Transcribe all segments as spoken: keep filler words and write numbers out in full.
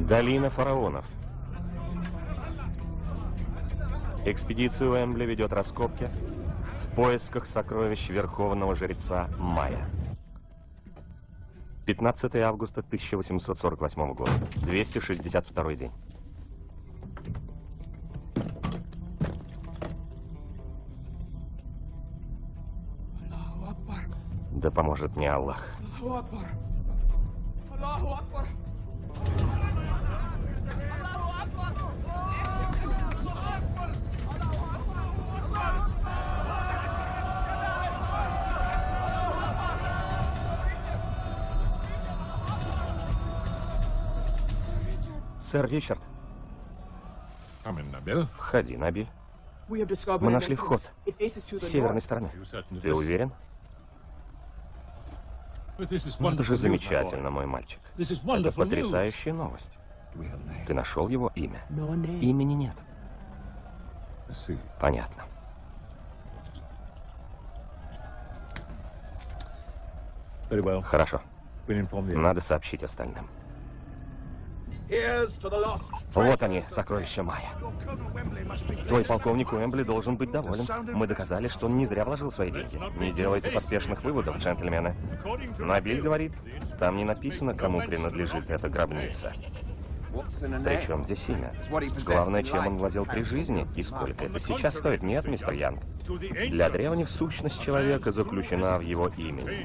Долина фараонов. Экспедицию Эмбли ведет раскопки в поисках сокровищ верховного жреца Майя. пятнадцатое августа тысяча восемьсот сорок восьмого года. двести шестьдесят второй день. Да поможет мне Аллах. Сэр Ричард. Входи, Набиль. Мы нашли вход с северной стороны. Ты уверен? Это же замечательно, мой мальчик. Это потрясающая новость. Ты нашел его имя? Имени нет. Понятно. Хорошо. Надо сообщить остальным. Вот они, сокровища Майя. Твой полковник Уэмбли должен быть доволен. Мы доказали, что он не зря вложил свои деньги. Не делайте поспешных выводов, джентльмены. Набиль говорит, там не написано, кому принадлежит эта гробница. Причем здесь имя? Главное, чем он владел при жизни и сколько это сейчас стоит. Нет, мистер Янг. Для древних сущность человека заключена в его имени.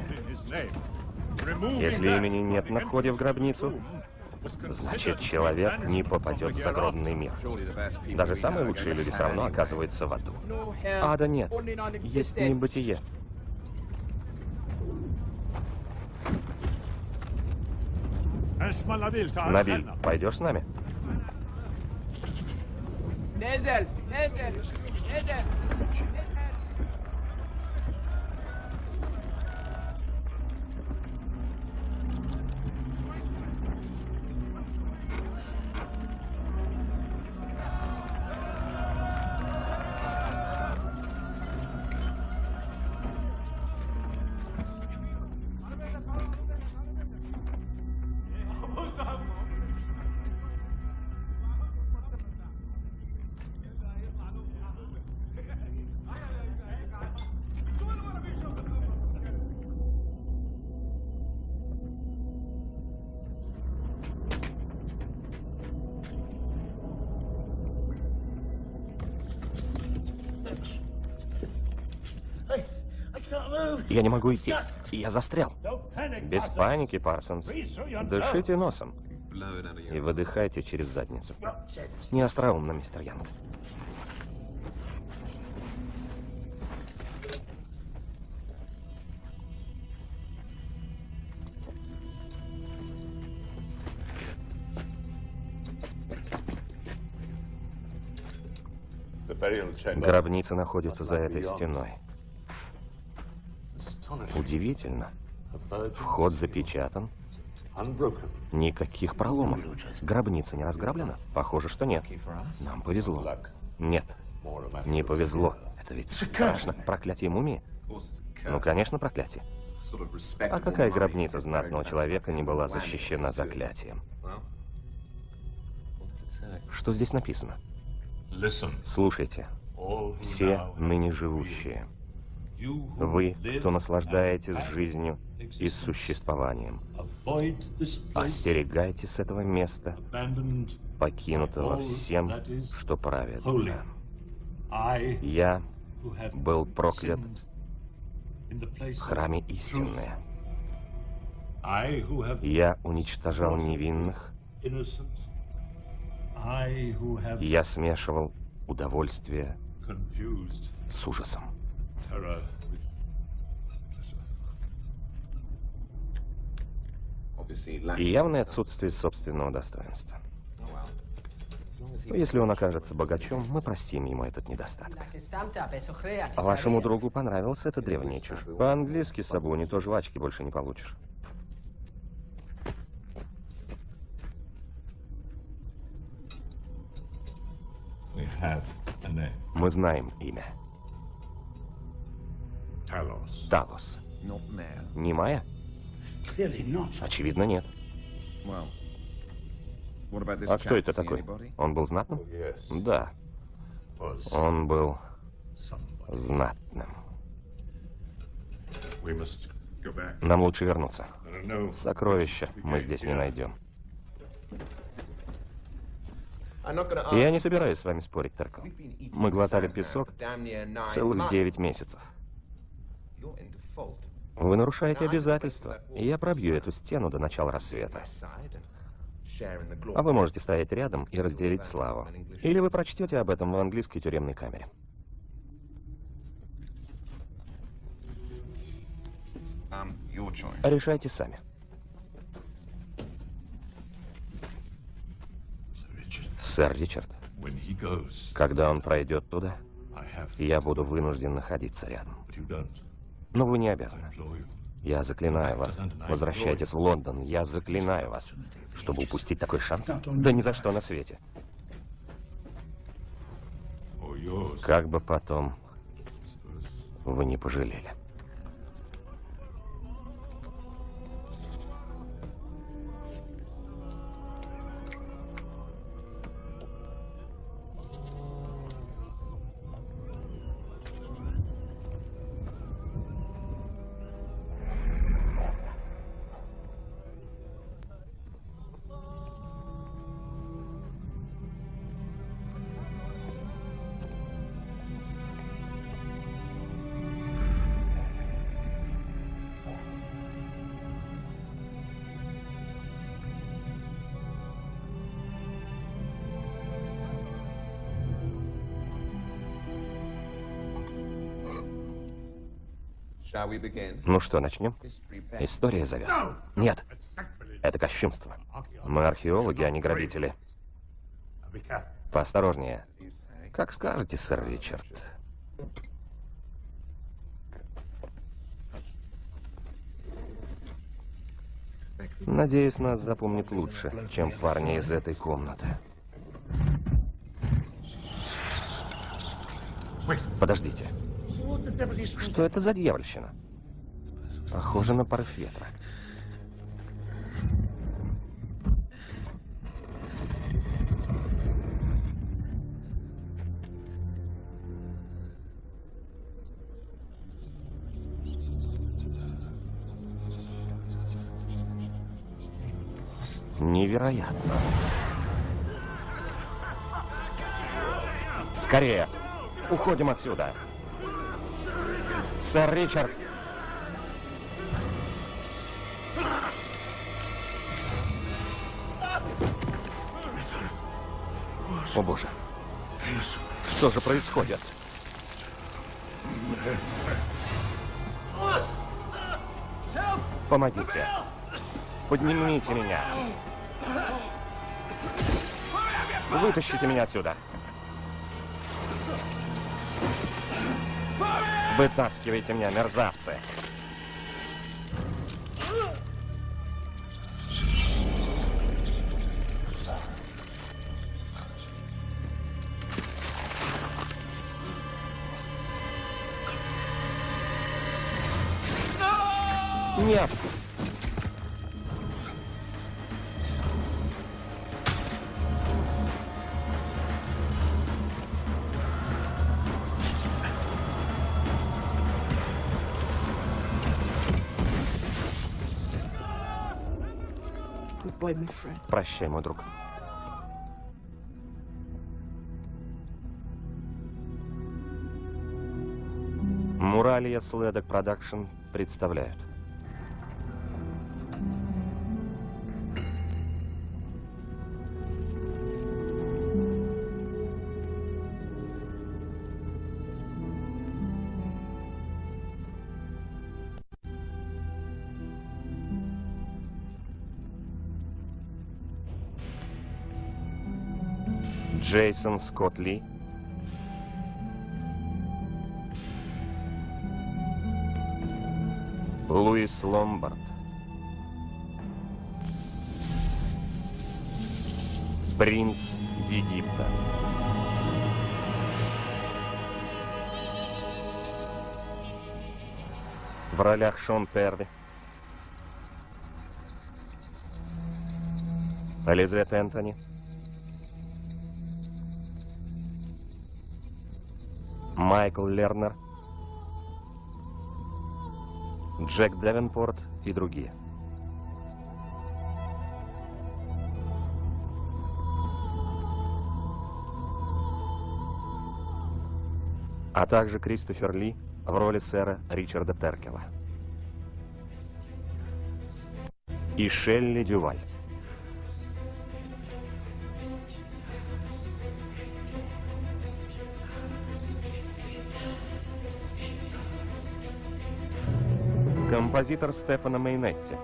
Если имени нет на входе в гробницу, значит, человек не попадет в загробный мир. Даже самые лучшие люди все равно оказываются в аду. Ада нет. Есть небытие. Набиль, пойдешь с нами? Я не могу идти. Я застрял. Без паники, Парсонс. Дышите носом. И выдыхайте через задницу. Не остроумно, мистер Янг. Гробница находится за этой стеной. Удивительно. Вход запечатан. Никаких проломов. Гробница не разграблена? Похоже, что нет. Нам повезло. Нет, не повезло. Это ведь страшно. Проклятие мумии? Ну, конечно, проклятие. А какая гробница знатного человека не была защищена заклятием? Что здесь написано? Слушайте, все ныне живущие. Вы, кто наслаждаетесь жизнью и существованием, остерегайтесь этого места, покинутого всем, что праведно. Я был проклят в храме истины. Я уничтожал невинных. Я смешивал удовольствие с ужасом. И явное отсутствие собственного достоинства. Если он окажется богачом, мы простим ему этот недостаток. А вашему другу понравился эта древняя чушь. По-английски, Сабу, не то жвачки больше не получишь. Мы знаем имя. Талос. Не Майя? Очевидно, нет. А кто это такой? Он был знатным? Да. Он был знатным. Нам лучше вернуться. Сокровища мы здесь не найдем. Я не собираюсь с вами спорить, Теркл. Мы глотали песок целых девять месяцев. Вы нарушаете обязательства, и я пробью эту стену до начала рассвета. А вы можете стоять рядом и разделить славу. Или вы прочтете об этом в английской тюремной камере. Решайте сами. Сэр Ричард, когда он пройдет туда, я буду вынужден находиться рядом. Но вы не обязаны. Я заклинаю вас, возвращайтесь в Лондон. Я заклинаю вас, чтобы упустить такой шанс. Да ни за что на свете. Как бы потом вы не пожалели. Ну что, начнем? История зовет. Нет, это кощунство. Мы археологи, а не грабители. Поосторожнее. Как скажете, сэр Ричард. Надеюсь, нас запомнит лучше, чем парни из этой комнаты. Подождите. Что это за дьявольщина? Похоже на порыв ветра. Невероятно. Скорее! Уходим отсюда! Сэр Ричард! О боже! Что же происходит? Помогите! Поднимите меня! Вытащите меня отсюда! Вытаскивайте меня, мерзавцы! Нет! Прощай, мой друг. Муралия Следок Продакшн представляют. Джейсон Скотт Ли, Луис Ломбард, принц Египта, в ролях Шон Перви, Элизабет Энтони. Майкл Лернер. Джек Девенпорт и другие. А также Кристофер Ли в роли сэра Ричарда Теркела. И Шелли Дюваль. Композитор Стефано Мейнетти.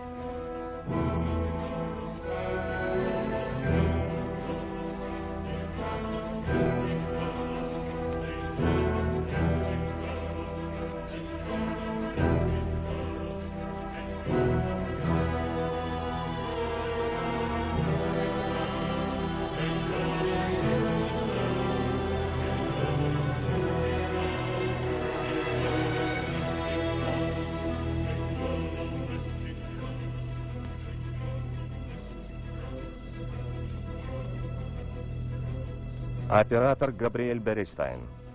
Оператор Габриэль Берестайн.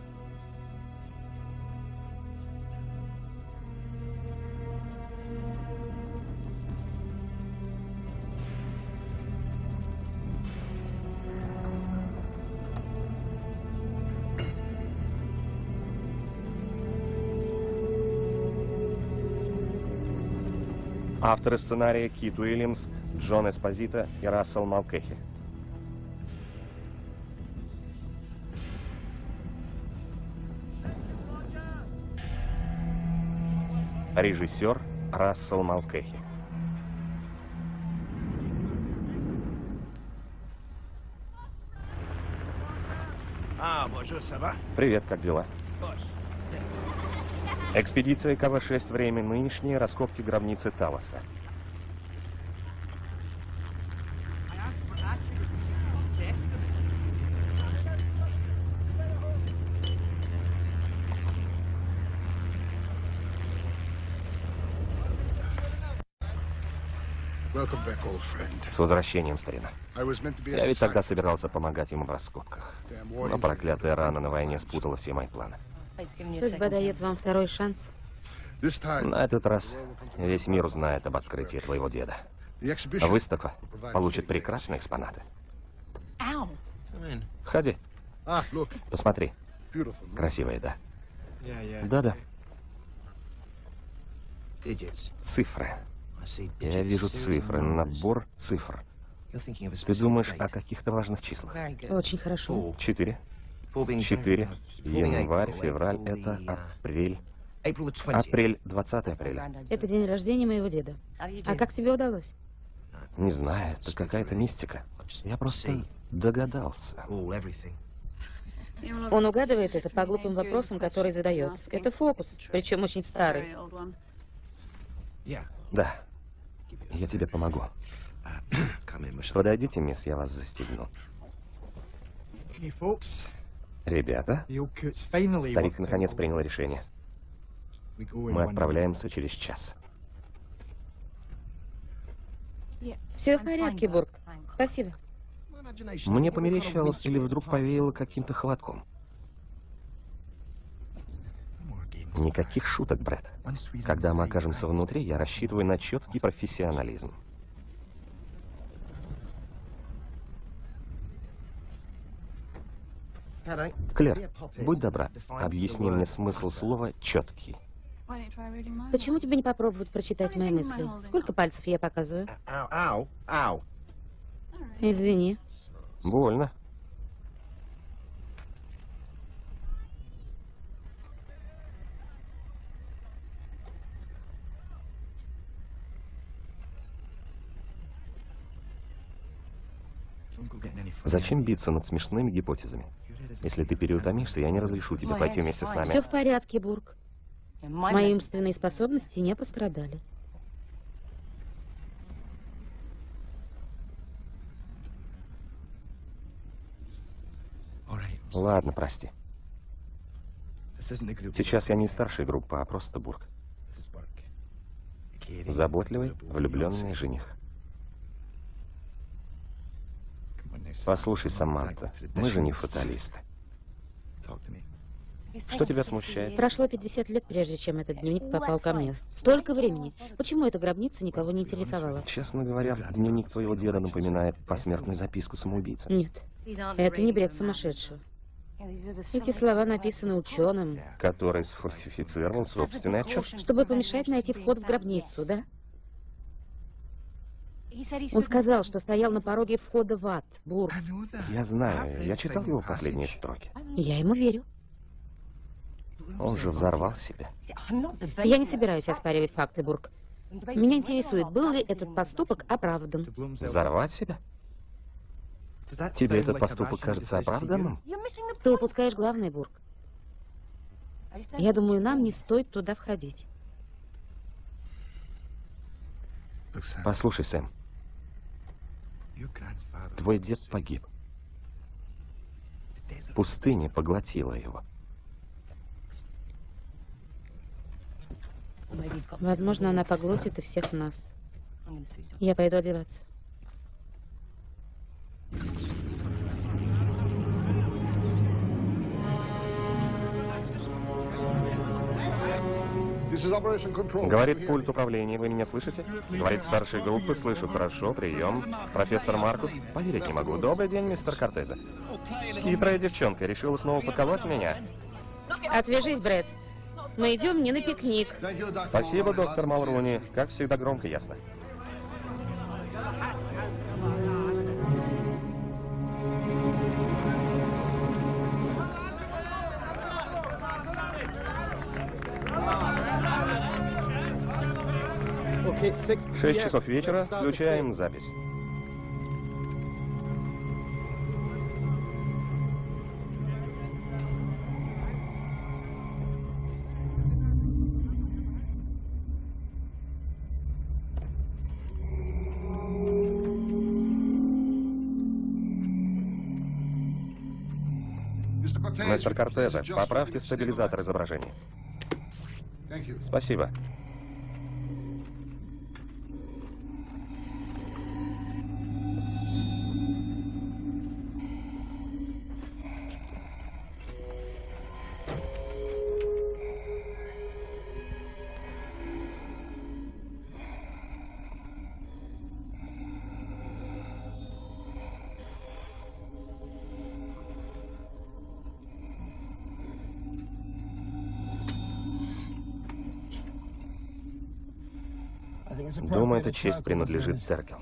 Авторы сценария Кит Уильямс, Джон Эспозито и Рассел Малкехи. Режиссер Рассел Малкехи. Привет, как дела? Экспедиция К В шесть, время нынешнее, раскопки гробницы Талоса. С возвращением, старина. Я ведь тогда собирался помогать ему в раскопках. Но проклятая рана на войне спутала все мои планы. Судьба дает вам второй шанс. На этот раз весь мир узнает об открытии твоего деда. Выставка получит прекрасные экспонаты. Ходи. Посмотри. Красивая, да? Да-да. Цифры. Я вижу цифры, набор цифр. Ты думаешь о каких-то важных числах? Очень хорошо. Четыре. Четыре. Январь, февраль, это апрель. Апрель, двадцатое апреля. Это день рождения моего деда. А как тебе удалось? Не знаю, это какая-то мистика. Я просто догадался. Он угадывает это по глупым вопросам, которые задает. Это фокус, причем очень старый. Да. Я тебе помогу. Подойдите, мисс, я вас застегну. Ребята, старик наконец принял решение. Мы отправляемся через час. Все в порядке, Бург. Спасибо. Мне померещалось или вдруг повеяло каким-то холодком. Никаких шуток, Брэд. Когда мы окажемся внутри, я рассчитываю на четкий профессионализм. Клэр, будь добра, объясни мне смысл слова «четкий». Почему тебе не попробовать прочитать мои мысли? Сколько пальцев я показываю? Извини. Больно. Зачем биться над смешными гипотезами? Если ты переутомишься, я не разрешу тебе пойти вместе с нами. Все в порядке, Бург. Мои умственные способности не пострадали. Ладно, прости. Сейчас я не старшая группа, а просто Бург. Заботливый, влюбленный жених. Послушай, Саманта, мы же не фаталисты. Что тебя смущает? Прошло пятьдесят лет, прежде чем этот дневник попал ко мне. Столько времени. Почему эта гробница никого не интересовала? Честно говоря, дневник твоего деда напоминает посмертную записку самоубийцы. Нет, это не бред сумасшедшего. Эти слова написаны ученым, Который сфальсифицировал собственный отчет. чтобы помешать найти вход в гробницу, да? Он сказал, что стоял на пороге входа в ад, Бург. Я знаю, я читал его последние строки. Я ему верю. Он же взорвал себя. Я не собираюсь оспаривать факты, Бург. Меня интересует, был ли этот поступок оправдан. Взорвать себя? Тебе этот поступок кажется оправданным? Ты упускаешь главное, Бург. Я думаю, нам не стоит туда входить. Послушай, Сэм, твой дед погиб. Пустыня поглотила его. Возможно, она поглотит и всех нас. Я пойду одеваться. Говорит пульт управления, вы меня слышите? Говорит старшей группы, слышу хорошо, прием. Профессор Маркус, поверить не могу. Добрый день, мистер Кортезе. Хитрая девчонка, решила снова подколоть меня. Отвяжись, Брэд. Мы идем не на пикник. Спасибо, доктор Малруни. Как всегда, громко и ясно. Шесть часов вечера. Включаем запись. Мистер Кортезе, поправьте стабилизатор изображения. Спасибо. Думаю, эта честь принадлежит Теркел.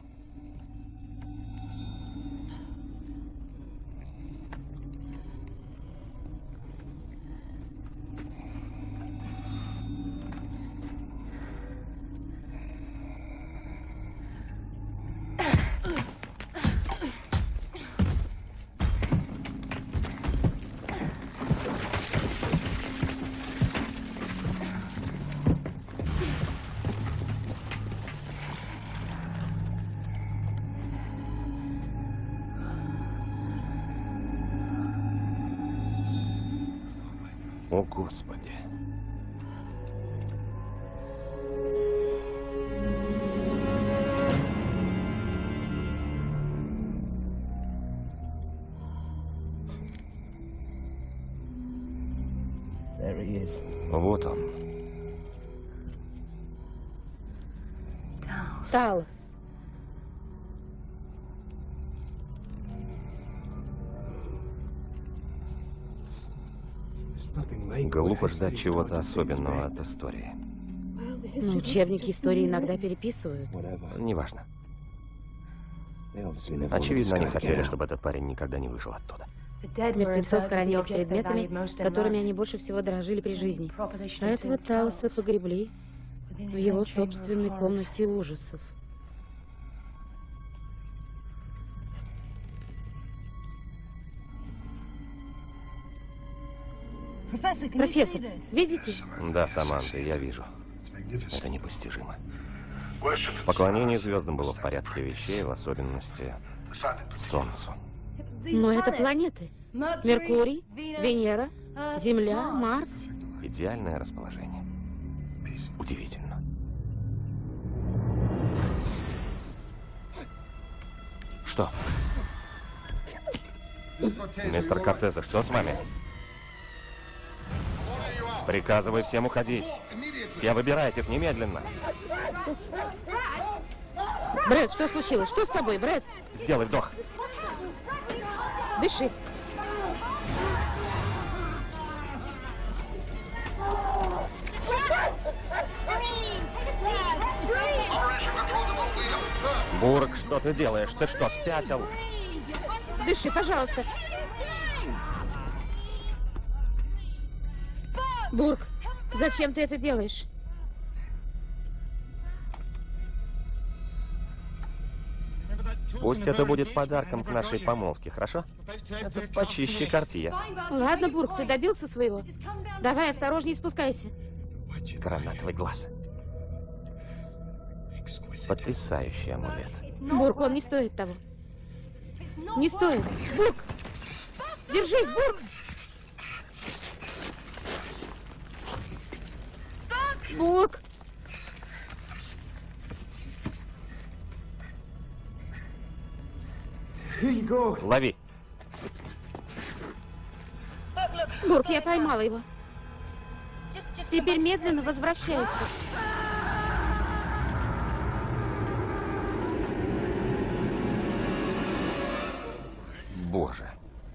О, Господи. Вот он. Талос. Глупо ждать чего-то особенного от истории. Но учебники истории иногда переписывают. Неважно. Очевидно, они хотели, чтобы этот парень никогда не вышел оттуда. Мертвецов хоронили с предметами, которыми они больше всего дорожили при жизни. А этого Талоса погребли в его собственной комнате ужасов. Профессор, видите? Да, Саманта, я вижу. Это непостижимо. Поклонение звездам было в порядке вещей, в особенности Солнцу. Но это планеты. Меркурий, Венера, Земля, Марс. Идеальное расположение. Удивительно. Что? Мистер Кортеза, что с вами? Приказываю всем уходить. Все выбирайтесь немедленно. Брэд, что случилось? Что с тобой, Брэд? Сделай вдох. Дыши. Бург, что ты делаешь? Ты что, спятил? Дыши, пожалуйста. Бург, зачем ты это делаешь? Пусть это будет подарком к нашей помолвке, хорошо? Это почище Кортье. Ладно, Бург, ты добился своего. Давай, осторожней спускайся. Гранатовый глаз. Потрясающий амулет. Бург, он не стоит того. Не стоит. Бург! Держись, Бург! Бург! Лови. Бург, я поймала его. Теперь медленно возвращайся. Боже.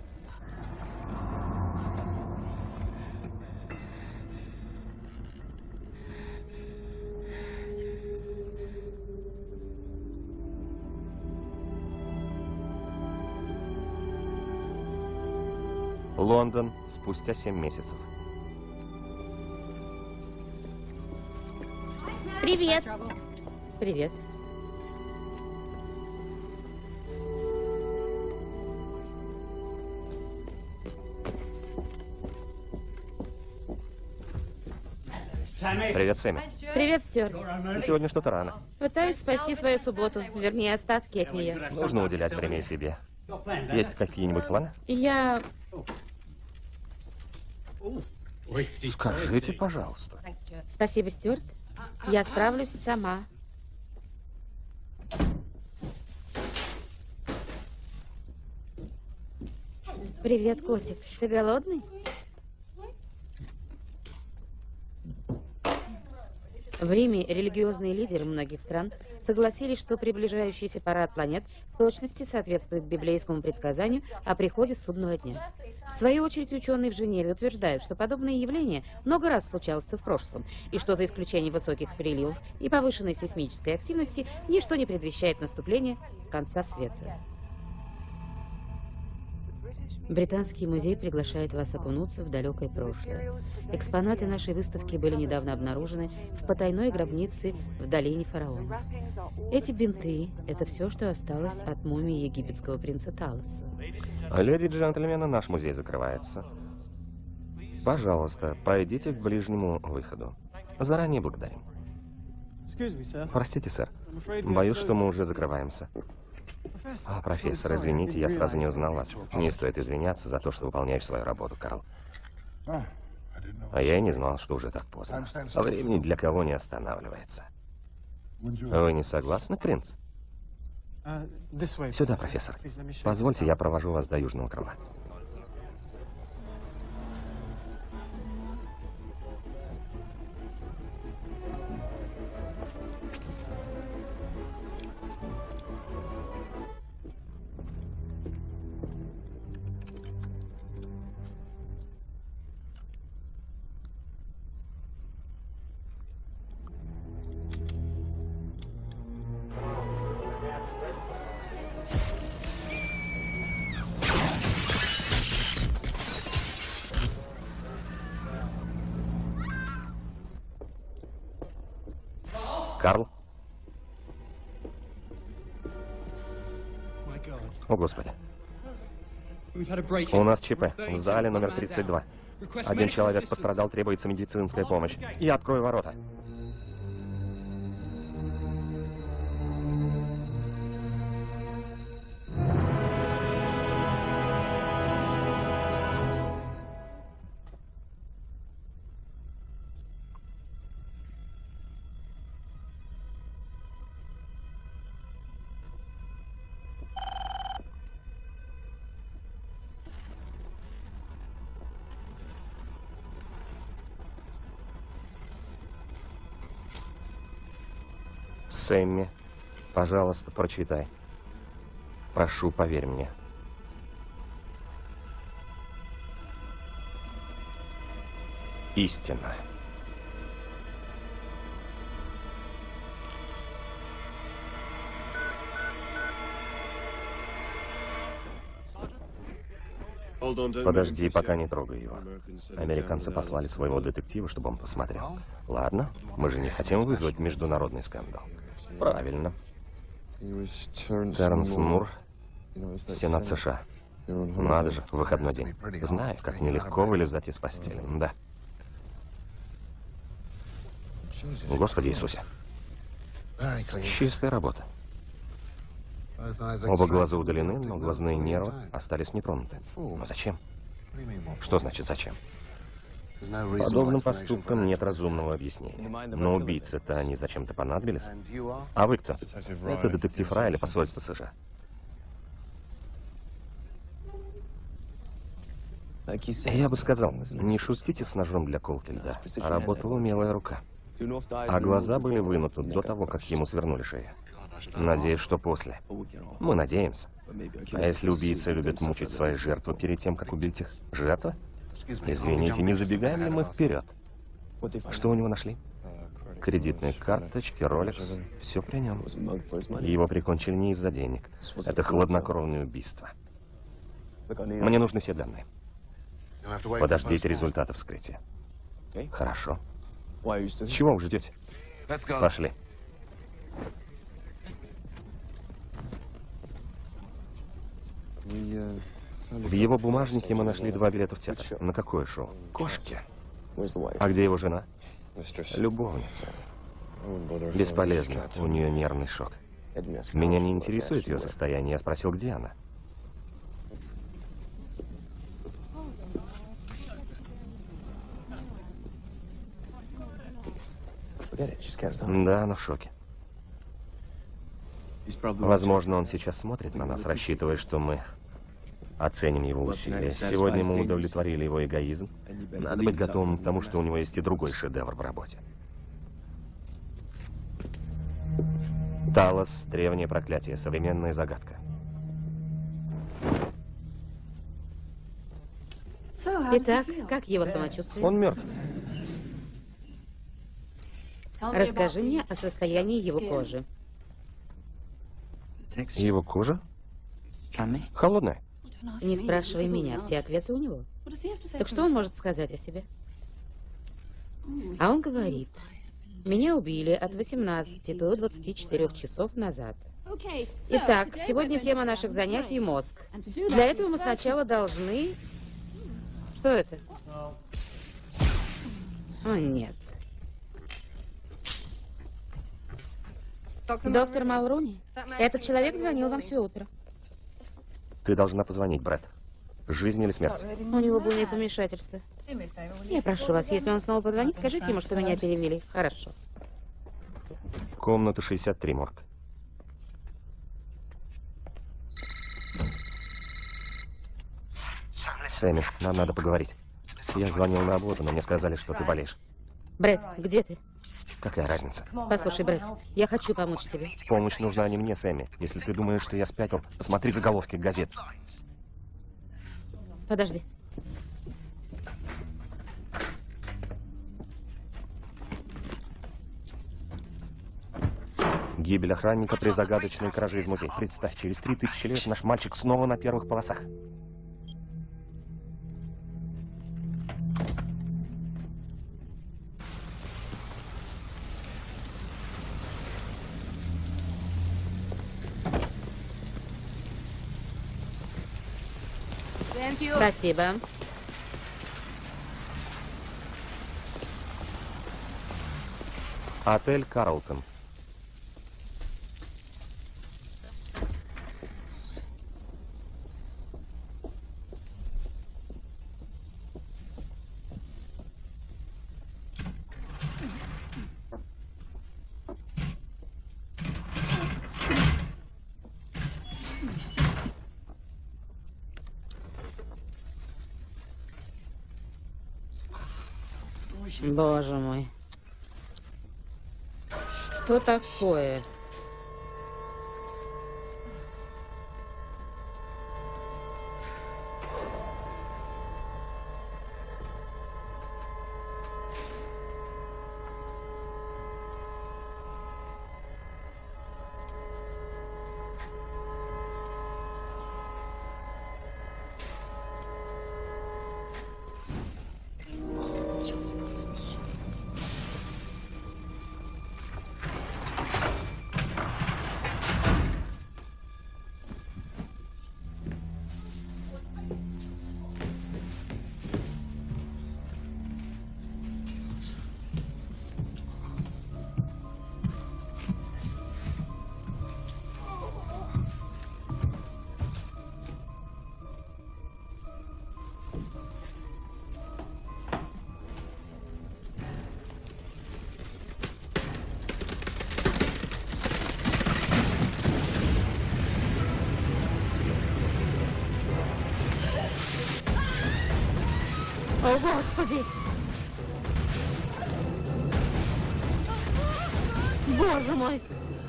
Лондон спустя семь месяцев. Привет. Привет. Привет, Сэмми. Привет, Стюарт. Ты сегодня что-то рано. Пытаюсь спасти свою субботу, вернее, остатки от нее. Нужно уделять время и себе. Есть какие-нибудь планы? Я... Скажите, пожалуйста. Спасибо, Стюарт. Я справлюсь сама. Привет, котик. Ты голодный? В Риме религиозные лидеры многих стран согласились, что приближающийся парад планет в точности соответствует библейскому предсказанию о приходе судного дня. В свою очередь, ученые в Женеве утверждают, что подобные явления много раз случалось в прошлом, и что за исключением высоких приливов и повышенной сейсмической активности ничто не предвещает наступление конца света. Британский музей приглашает вас окунуться в далекое прошлое. Экспонаты нашей выставки были недавно обнаружены в потайной гробнице в долине фараона. Эти бинты – это все, что осталось от мумии египетского принца Талоса. Леди и джентльмены, наш музей закрывается. Пожалуйста, пройдите к ближнему выходу. Заранее благодарим. Простите, сэр. Боюсь, что мы уже закрываемся. А, профессор, извините, я сразу не узнал вас. Не стоит извиняться за то, что выполняешь свою работу, Карл. А я и не знал, что уже так поздно. Времени для кого не останавливается. Вы не согласны, принц? Сюда, профессор. Позвольте, я провожу вас до южного крыла. Карл? О, Господи. У нас ЧП. В зале номер тридцать два. Один человек пострадал, требуется медицинская помощь. Я открою ворота. Сэмми, пожалуйста, прочитай. Прошу, поверь мне. Истина. Подожди, пока не трогай его. Американцы послали своего детектива, чтобы он посмотрел. Ладно, мы же не хотим вызвать международный скандал. Правильно. Тернс Мур, Сенат США. Надо же, выходной день. Знаю, как нелегко вылезать из постели. Да. Господи Иисусе. Чистая работа. Оба глаза удалены, но глазные нервы остались нетронуты. Но зачем? Что значит зачем? Подобным поступкам нет разумного объяснения. Но убийцы-то они зачем-то понадобились. А вы кто? Это детектив Райли, посольство США. Я бы сказал, не шутите с ножом для колки льда. А работала умелая рука. А глаза были вынуты до того, как ему свернули шею. Надеюсь, что после. Мы надеемся. А если убийцы любят мучить свои жертвы перед тем, как убить их? Жертва? Извините, не забегаем ли мы вперед? Что у него нашли? Кредитные карточки, Ролекс. Все при нем. Его прикончили не из-за денег. Это хладнокровное убийство. Мне нужны все данные. Подождите результатов вскрытия. Хорошо. Чего вы ждете? Пошли. В его бумажнике мы нашли два билета в театр. На какое шоу? Кошки. А где его жена? Любовница. Бесполезно. У нее нервный шок. Меня не интересует ее состояние. Я спросил, где она. Да, она в шоке. Возможно, он сейчас смотрит на нас, рассчитывая, что мы оценим его усилия. Сегодня мы удовлетворили его эгоизм. Надо быть готовым к тому, что у него есть и другой шедевр в работе. Талос, древнее проклятие, современная загадка. Итак, как его самочувствие? Он мертв. Расскажи мне о состоянии его кожи. Его кожа? Холодная. Не спрашивай меня, все ответы у него. Так что он может сказать о себе? А он говорит, меня убили от восемнадцати до двадцати четырёх часов назад. Итак, сегодня тема наших занятий — мозг. Для этого мы сначала должны... Что это? О, нет. Доктор Малруни, этот человек звонил вам все утро. Ты должна позвонить, Брэд. Жизнь или смерть? У него буйное помешательство. Я прошу вас, если он снова позвонит, скажите ему, что меня перевели. Хорошо. Комната шестьдесят три, морг. Сэмми, нам надо поговорить. Я звонил на работу, но мне сказали, что ты болеешь. Брэд, где ты? Какая разница? Послушай, Брэд, я хочу помочь тебе. Помощь нужна не мне, Сэмми. Если ты думаешь, что я спятил, посмотри заголовки газет. Подожди. Гибель охранника при загадочной краже из музея. Представь, через три тысячи лет наш мальчик снова на первых полосах. Спасибо. Отель Карлтон. Боже мой. Что такое? О, Господи! Боже мой!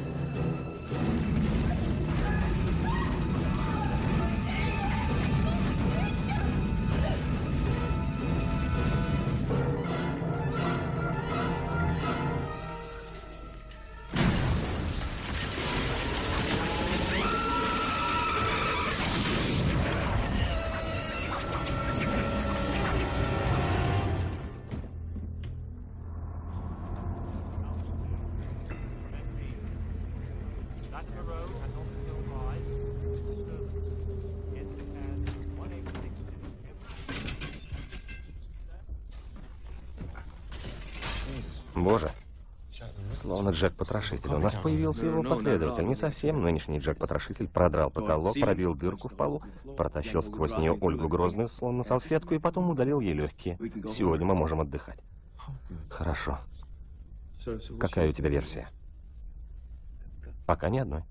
Боже. Словно Джек-потрошитель. У нас появился его последователь. Не совсем. Нынешний Джек-потрошитель продрал потолок, пробил дырку в полу, протащил сквозь нее Ольгу Грозную, словно салфетку, и потом удалил ей легкие. Сегодня мы можем отдыхать. Хорошо. Какая у тебя версия? Пока ни одной.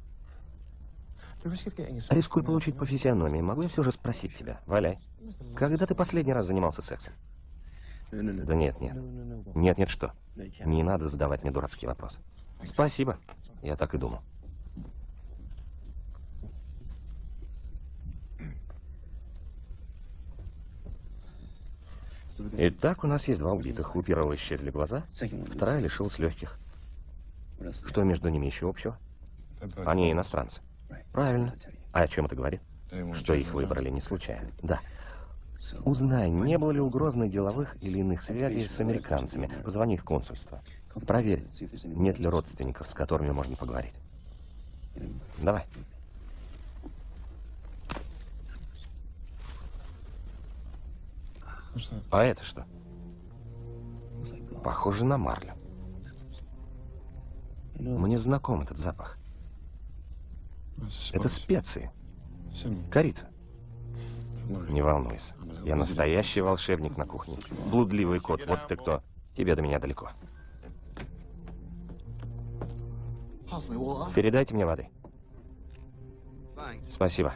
Рискую получить по физиономии. Могу я все же спросить тебя? Валяй. Когда ты последний раз занимался сексом? Да нет, нет. Нет, нет, что? Не надо задавать мне дурацкий вопрос. Спасибо. Я так и думал. Итак, у нас есть два убитых. У первого исчезли глаза, вторая лишилась легких. Что между ними еще общего? Они иностранцы. Правильно. А о чем это говорит? Что их выбрали не случайно. Да. Узнай, не было ли у Грозной деловых или иных связей с американцами. Позвони в консульство. Проверь, нет ли родственников, с которыми можно поговорить. Давай. А это что? Похоже на марлю. Мне знаком этот запах. Это специи. Корица. Не волнуйся. Я настоящий волшебник на кухне. Блудливый кот, вот ты кто. Тебе до меня далеко. Передайте мне воды. Спасибо.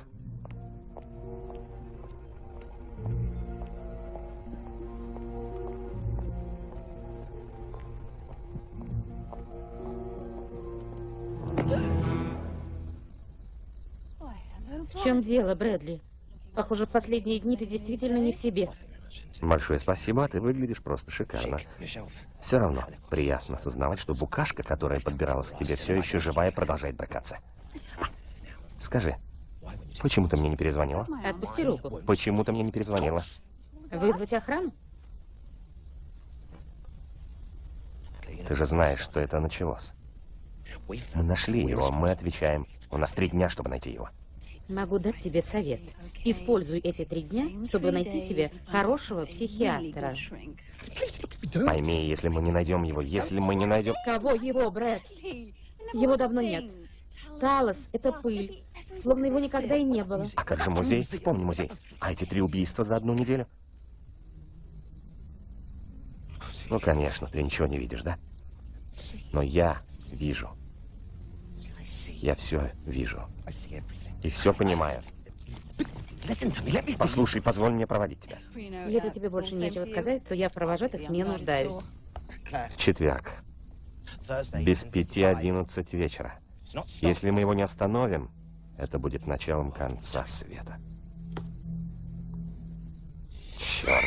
В чем дело, Брэдли? Похоже, в последние дни ты действительно не в себе. Большое спасибо, а ты выглядишь просто шикарно. Все равно приятно осознавать, что букашка, которая подбиралась к тебе, все еще живая и продолжает брыкаться. Скажи, почему ты мне не перезвонила? Отпусти руку. Почему ты мне не перезвонила? Вызвать охрану? Ты же знаешь, что это началось. Мы нашли его, мы отвечаем. У нас три дня, чтобы найти его. Могу дать тебе совет. Используй эти три дня, чтобы найти себе хорошего психиатра. Пойми, если мы не найдем его, если мы не найдем... Кого его, Брэд? Его давно нет. Талос — это пыль. Словно его никогда и не было. А как же музей? Вспомни музей. А эти три убийства за одну неделю? Ну, конечно, ты ничего не видишь, да? Но я вижу. Я все вижу. И все понимаю. Послушай, позволь мне проводить тебя. Если тебе больше нечего сказать, то я в провожатых не нуждаюсь. В четверг. Без пяти одиннадцать вечера. Если мы его не остановим, это будет началом конца света. Черт.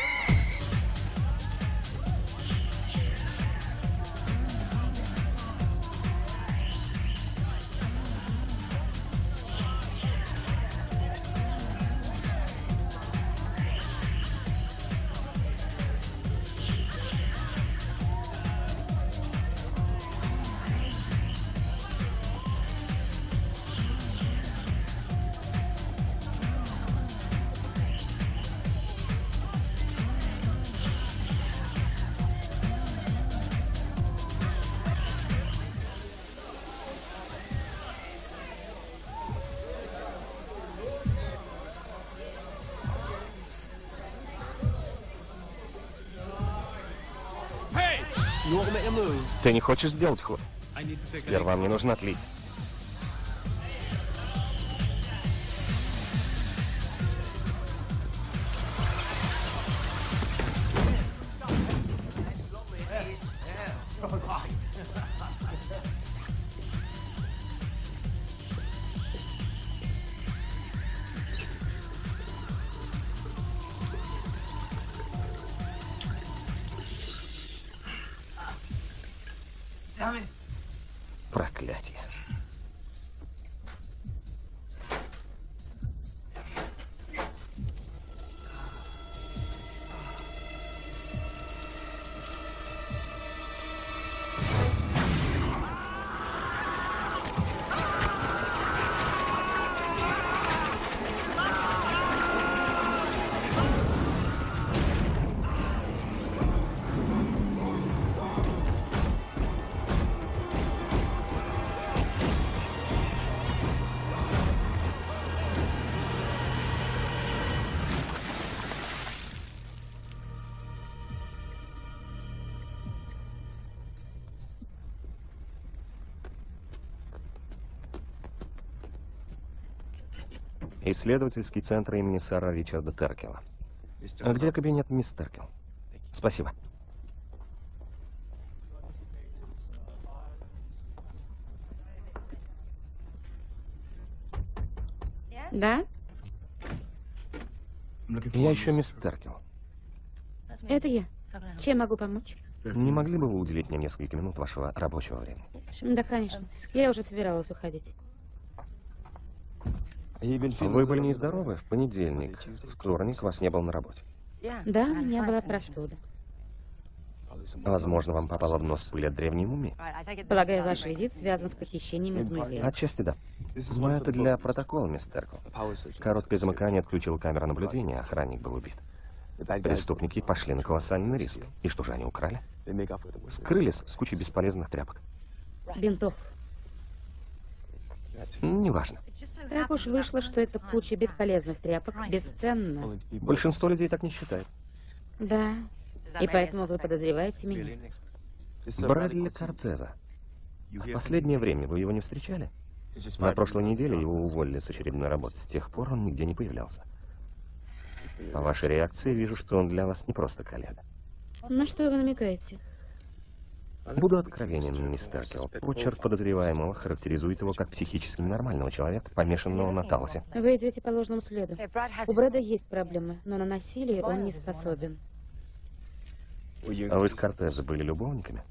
Ты не хочешь сделать ход? Сперва мне нужно отлить. Проклятие. Исследовательский центр имени сэра Ричарда Теркела. А где кабинет мисс Теркел? Спасибо. Да? Я ищу мисс Теркел. Это я. Чем могу помочь? Не могли бы вы уделить мне несколько минут вашего рабочего времени? Да, конечно. Я уже собиралась уходить. Вы были нездоровы в понедельник. Вторник вас не был на работе. Да, у меня была простуда. Возможно, вам попало в нос пыль от древней мумии. Полагаю, ваш визит связан с похищением из музея. Отчасти да. Но это для протокола, мисс Теркел. Короткое замыкание отключило камеру наблюдения, охранник был убит. Преступники пошли на колоссальный риск. И что же они украли? Скрылись с кучей бесполезных тряпок. Бинтов. Неважно. Так уж вышло, что эта куча бесполезных тряпок бесценна. Большинство людей так не считает. Да. И поэтому вы подозреваете меня? Брэдли Кортеза. В последнее время вы его не встречали? На прошлой неделе его уволили с очередной работы. С тех пор он нигде не появлялся. По вашей реакции вижу, что он для вас не просто коллега. На что вы намекаете? Буду откровенен, мисс Теркел. Почерк подозреваемого характеризует его как психически ненормального человека, помешанного на Талосе. Вы идете по ложному следу. У Брэда есть проблемы, но на насилие он не способен. А вы с Кортеза были любовниками?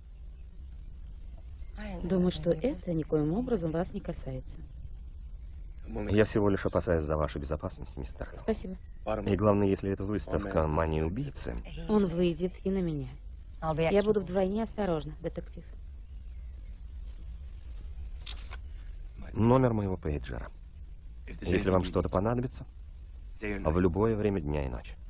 Думаю, что это никоим образом вас не касается. Я всего лишь опасаюсь за вашу безопасность, мисс Теркел. Спасибо. И главное, если это выставка «Мания убийцы», Он выйдет и на меня. Я буду вдвойне осторожна, детектив. номер моего пейджера. Если вам что-то понадобится, в любое время дня и ночи.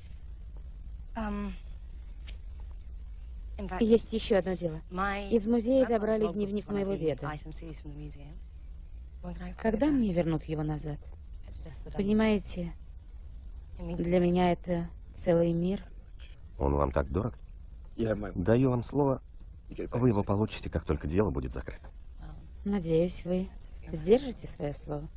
Есть еще одно дело. Из музея забрали дневник моего деда. Когда мне вернут его назад? Понимаете, для меня это целый мир. Он вам так дорог? Даю вам слово, вы его получите, как только дело будет закрыто. Надеюсь, вы сдержите свое слово.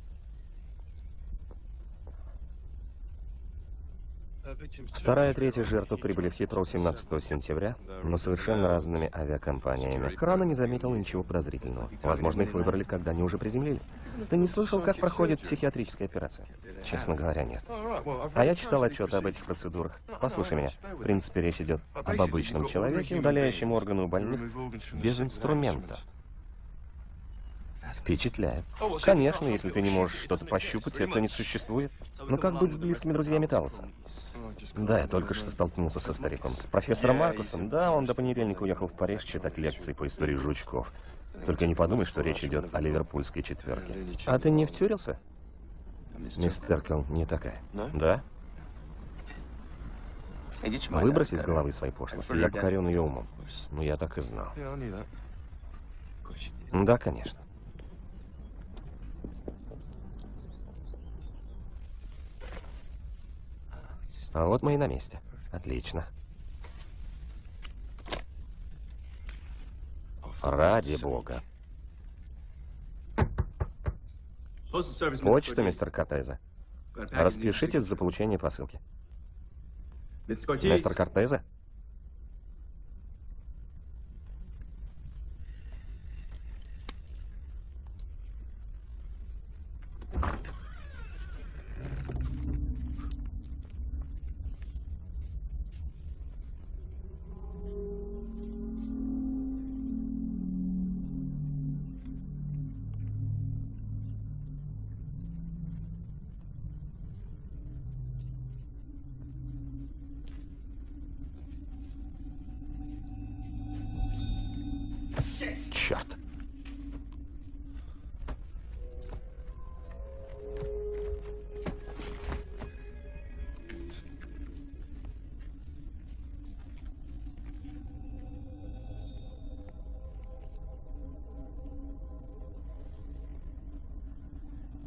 Вторая и третья жертва прибыли в Хитроу семнадцатого сентября, но совершенно разными авиакомпаниями. Охрана не заметила ничего подозрительного. Возможно, их выбрали, когда они уже приземлились. Ты не слышал, как проходит психиатрическая операция? Честно говоря, нет. А я читал отчеты об этих процедурах. Послушай меня. В принципе, речь идет об обычном человеке, удаляющем органы у больных без инструмента. Впечатляет. Конечно, если ты не можешь что-то пощупать, это не существует. Но как быть с близкими друзьями Талоса? Да, я только что столкнулся со стариком. С профессором Маркусом. Да, он до понедельника уехал в Париж читать лекции по истории жучков. Только не подумай, что речь идет о ливерпульской четверке. А ты не втюрился? Мисс Теркел не такая. Да? Выбрось из головы свои пошлости. Я покорен ее умом. Ну, я так и знал. Да, конечно. А вот мы и на месте. Отлично. Ради бога. Почта, мистер Кортезе. Распишитесь за получение посылки. Мистер Кортезе?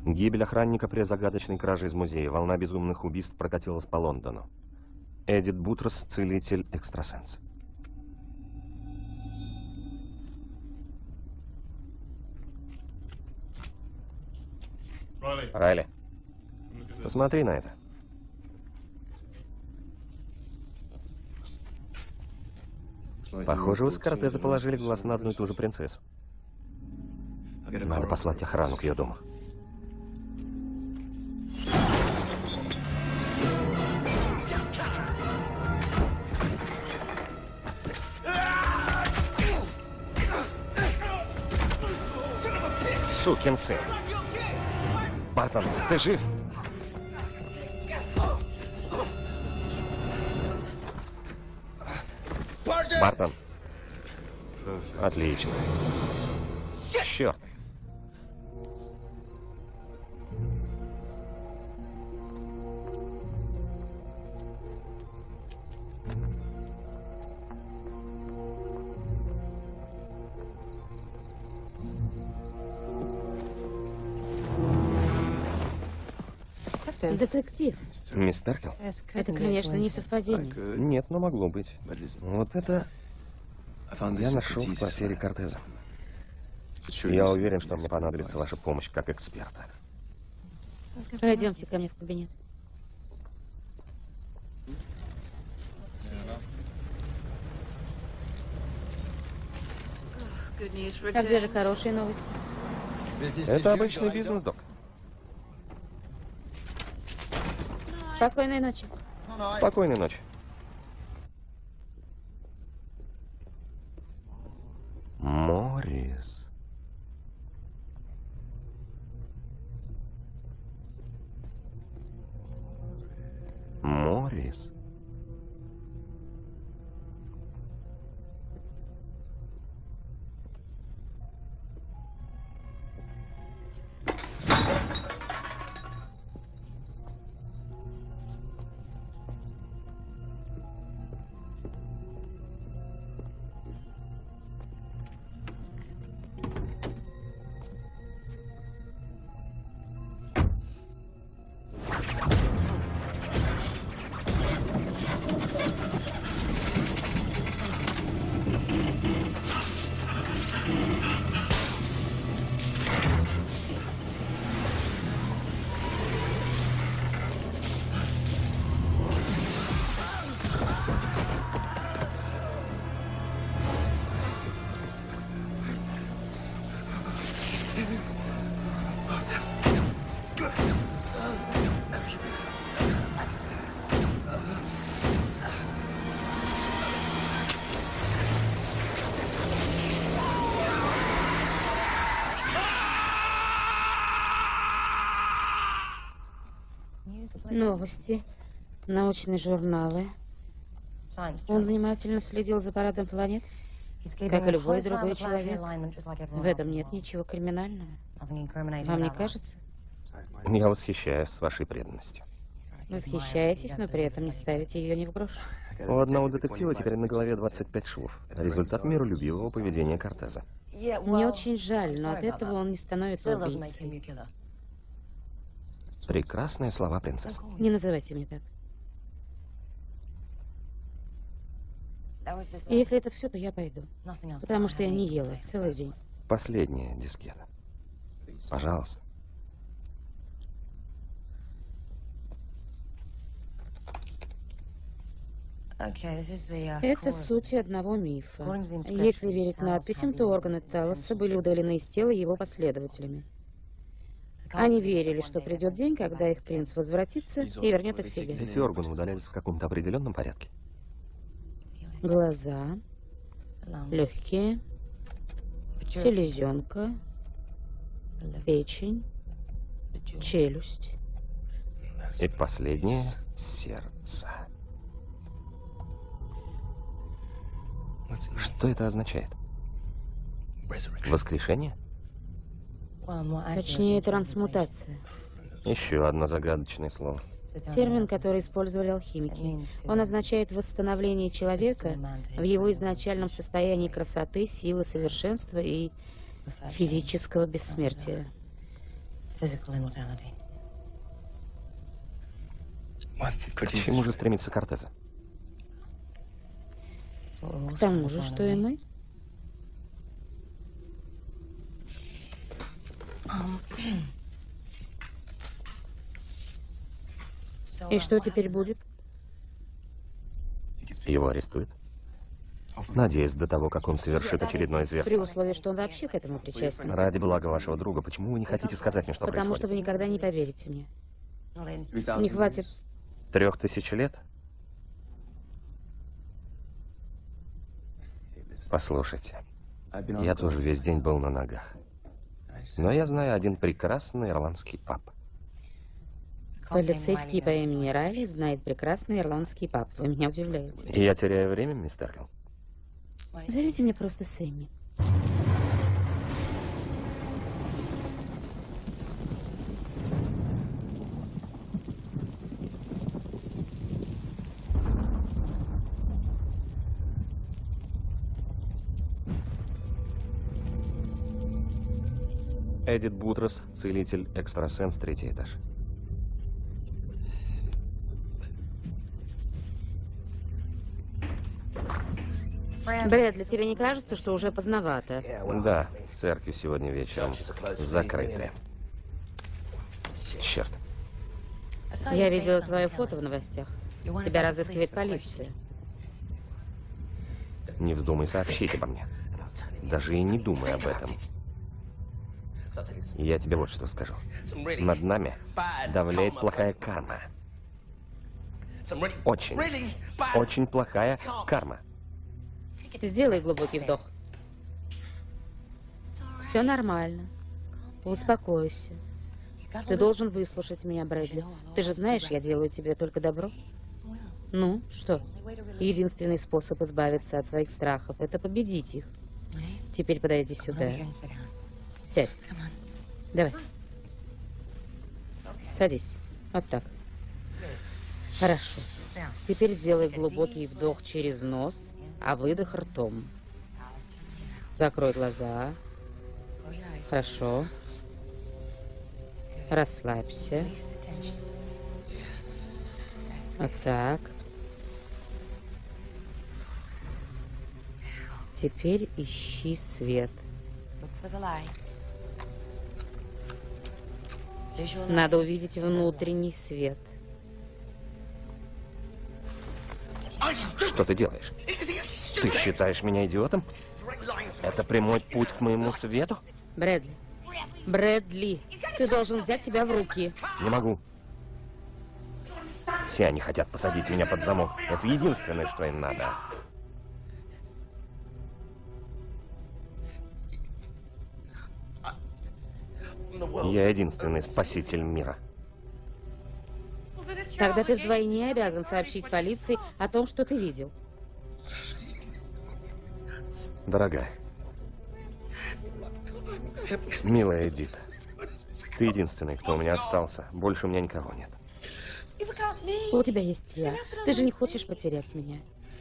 Гибель охранника при загадочной краже из музея. Волна безумных убийств прокатилась по Лондону. Эдит Бутрос, целитель, экстрасенс. Райли, посмотри на это. Похоже, вы с Кортеза положили глаз на одну и ту же принцессу. Надо послать охрану к ее дому. Сукин сын. Бартон, ты жив? Бартон. Отлично. Черт. Детектив. Мисс Теркел? Это, конечно, не совпадение. Нет, но могло быть. Вот это я нашел в квартире Кортеза. Я уверен, что мне понадобится ваша помощь как эксперта. Пройдемте ко мне в кабинет. А где же хорошие новости? Это обычный бизнес, док. Спокойной ночи. Спокойной ночи. Моррис. Моррис. Новости, научные журналы. Он внимательно следил за парадом планет, как и любой другой человек. В этом нет ничего криминального. Вам не кажется? Я восхищаюсь вашей преданностью. Восхищаетесь, но при этом не ставите ее ни в грош. У одного детектива теперь на голове двадцать пять швов. Результат миролюбивого поведения Кортеза. Мне очень жаль, но от этого он не становится убийцей. Прекрасные слова, принцесса. Не называйте меня так. И если это все, то я пойду. Потому что я не ела целый день. Последняя дискета. Пожалуйста. Это суть одного мифа. Если верить надписям, то органы Талоса были удалены из тела его последователями. Они верили, что придет день, когда их принц возвратится и вернет их себе. Эти органы удалялись в каком-то определенном порядке. Глаза, легкие, селезенка, печень, челюсть. И последнее — сердце. Что это означает? Воскрешение? Точнее, трансмутация. Еще одно загадочное слово. Термин, который использовали алхимики. Он означает восстановление человека в его изначальном состоянии красоты, силы, совершенства и физического бессмертия. К чему же стремится Кортеза? К тому же, что и мы. И что теперь будет? Его арестуют. Надеюсь, до того, как он совершит очередное При зверство. условии, что он вообще к этому причастен. Ради блага вашего друга, почему вы не хотите сказать мне, что Потому происходит? что вы никогда не поверите мне. Не хватит. Трех тысяч лет? Послушайте, я тоже весь день был на ногах. Но я знаю один прекрасный ирландский паб. Полицейский по имени Райли знает прекрасный ирландский паб. Вы меня удивляете. И я теряю время, мистер Хилл? Зовите меня просто Сэмми. Эдит Бутрос, целитель, экстрасенс, третий этаж. Брэдли, тебе не кажется, что уже поздновато? Да, церкви сегодня вечером закрыты. Черт. Я видела твое фото в новостях. Тебя разыскивает полиция. Не вздумай сообщить обо мне. Даже и не думай об этом. Я тебе вот что скажу. Над нами давляет плохая карма. Очень, очень плохая карма. Сделай глубокий вдох. Все нормально. Успокойся. Ты должен выслушать меня, Брэдли. Ты же знаешь, я делаю тебе только добро. Ну, что? Единственный способ избавиться от своих страхов — это победить их. Теперь подойди сюда. Сядь. Давай. Садись. Вот так. Хорошо. Теперь сделай глубокий вдох через нос, а выдох ртом. Закрой глаза. Хорошо. Расслабься. Вот так. Теперь ищи свет. Надо увидеть внутренний свет. Что ты делаешь? Ты считаешь меня идиотом? Это прямой путь к моему свету? Брэдли. Брэдли, ты должен взять себя в руки. Не могу. Все они хотят посадить меня под замок. Это единственное, что им надо. Я единственный спаситель мира. Тогда ты вдвойне обязан сообщить полиции о том, что ты видел. Дорогая. Милая Эдит. Ты единственный, кто у меня остался. Больше у меня никого нет. У тебя есть я. Ты же не хочешь потерять меня.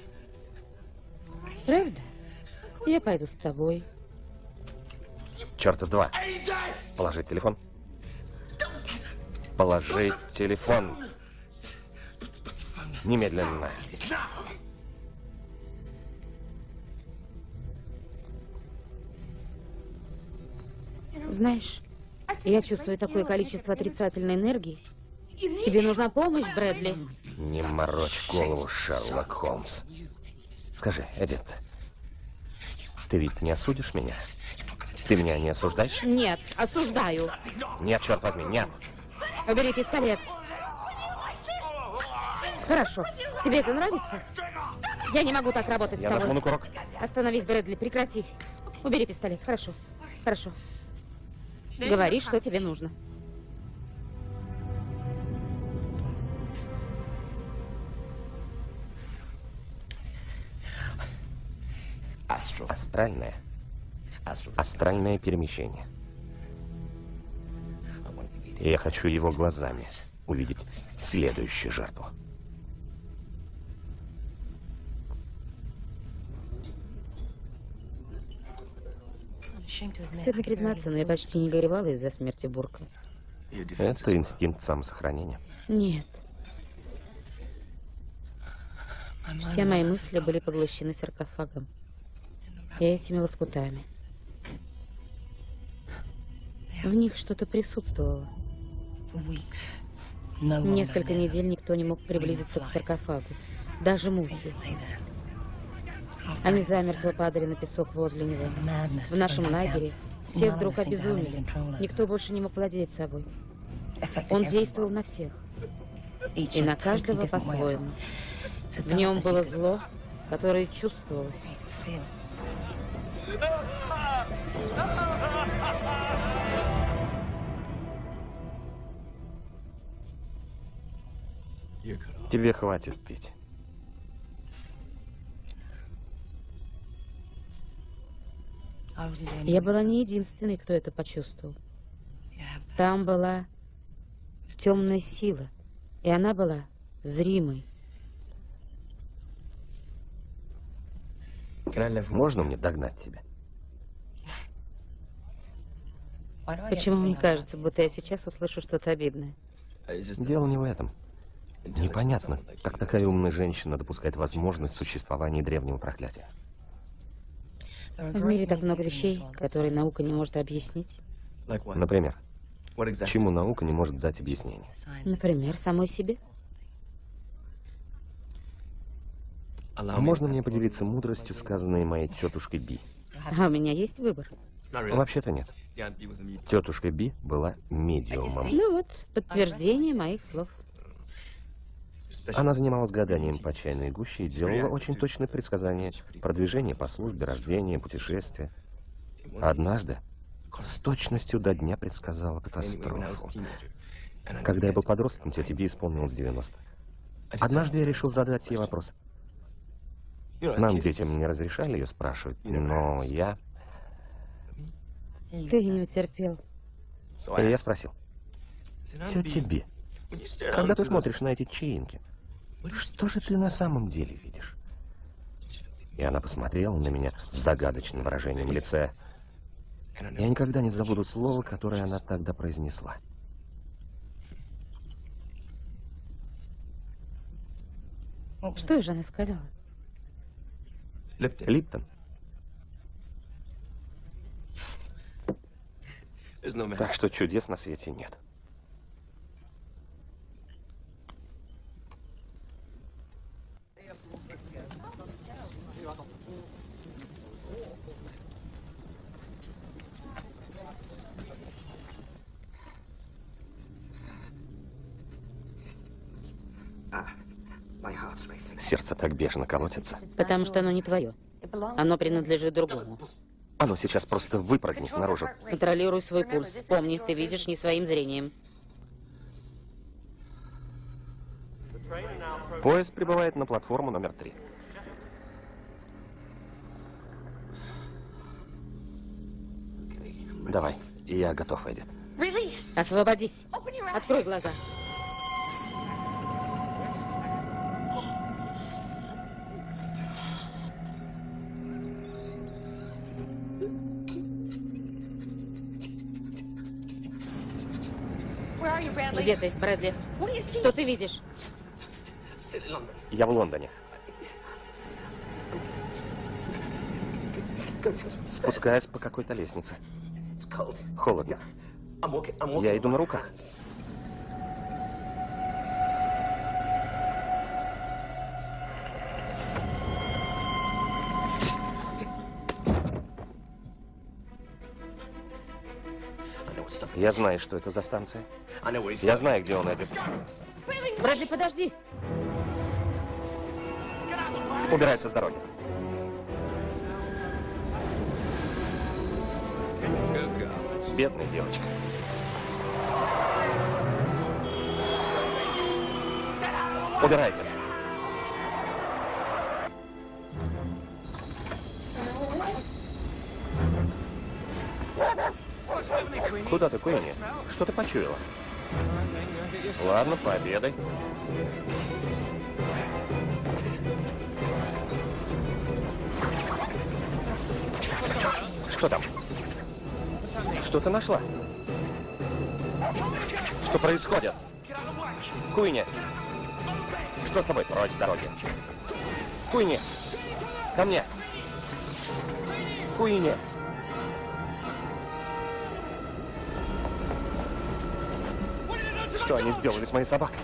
Правда? Я пойду с тобой. Черт из два. Положить телефон. Положить телефон. Немедленно. Знаешь, я чувствую такое количество отрицательной энергии. Тебе нужна помощь, Брэдли? Не морочь голову, Шерлок Холмс. Скажи, Эдит, ты ведь не осудишь меня? Ты меня не осуждаешь? Нет, осуждаю. Нет, черт возьми, нет. Убери пистолет. Хорошо. Тебе это нравится? Я не могу так работать Я с тобой. нажму на курок. Остановись, Брэдли, прекрати. Убери пистолет. Хорошо. Хорошо. Говори, что тебе нужно. Астральное. Астральное перемещение. И я хочу его глазами увидеть следующую жертву. Стыдно признаться, но я почти не горевала из-за смерти Бурка. Это инстинкт самосохранения. Нет. Все мои мысли были поглощены саркофагом и этими лоскутами. В них что-то присутствовало. Несколько недель никто не мог приблизиться к саркофагу, даже мухи. Они замертво падали на песок возле него. В нашем лагере все вдруг обезумели. Никто больше не мог владеть собой. Он действовал на всех. И на каждого по-своему. В нем было зло, которое чувствовалось. Тебе хватит пить. Я была не единственной, кто это почувствовал. Там была темная сила, и она была зримой. Можно мне догнать тебя? Почему мне кажется, будто я сейчас услышу что-то обидное? Дело не в этом. Непонятно, как такая умная женщина допускает возможность существования древнего проклятия. В мире так много вещей, которые наука не может объяснить. Например, чему наука не может дать объяснение? Например, самой себе. А можно мне поделиться мудростью, сказанной моей тетушкой Би? А у меня есть выбор. Вообще-то нет. Тетушка Би была медиумом. Ну вот, подтверждение моих слов. Она занималась гаданием по чайной гуще и делала очень точные предсказания. Продвижение по службе, рождение, путешествия. Однажды с точностью до дня предсказала катастрофу. Когда я был подростком, тете Би исполнилось девяносто. Однажды я решил задать ей вопрос. Нам, детям, не разрешали ее спрашивать, но я... Ты не утерпел. И я спросил. Тетя Би, когда ты смотришь на эти чаинки, что же ты на самом деле видишь? И она посмотрела на меня с загадочным выражением лица. Я никогда не забуду слово, которое она тогда произнесла. Что же она сказала? Липтон. Так что чудес на свете нет. Сердце так бешено колотится. Потому что оно не твое. Оно принадлежит другому. Оно сейчас просто выпрыгнет наружу. Контролируй свой пульс. Помни, ты видишь не своим зрением. Поезд прибывает на платформу номер три. Давай, я готов, Эдит. Освободись. Открой глаза. Где ты, Брэдли? Что ты видишь? Я в Лондоне. Спускаюсь по какой-то лестнице. Холодно. Я иду на руках. Я знаю, что это за станция. Я знаю, где он, Эдит. Брэдли, подожди. Убирайся с дороги. Бедная девочка. Убирайтесь. Куда ты, Куинни? Что ты почуяла? Ладно, пообедай. Что там? Что ты нашла? Что происходит? Куинни! Что с тобой? Прочь с дороги. Куинни! Ко мне! Куинни! Что они сделали с моей собакой?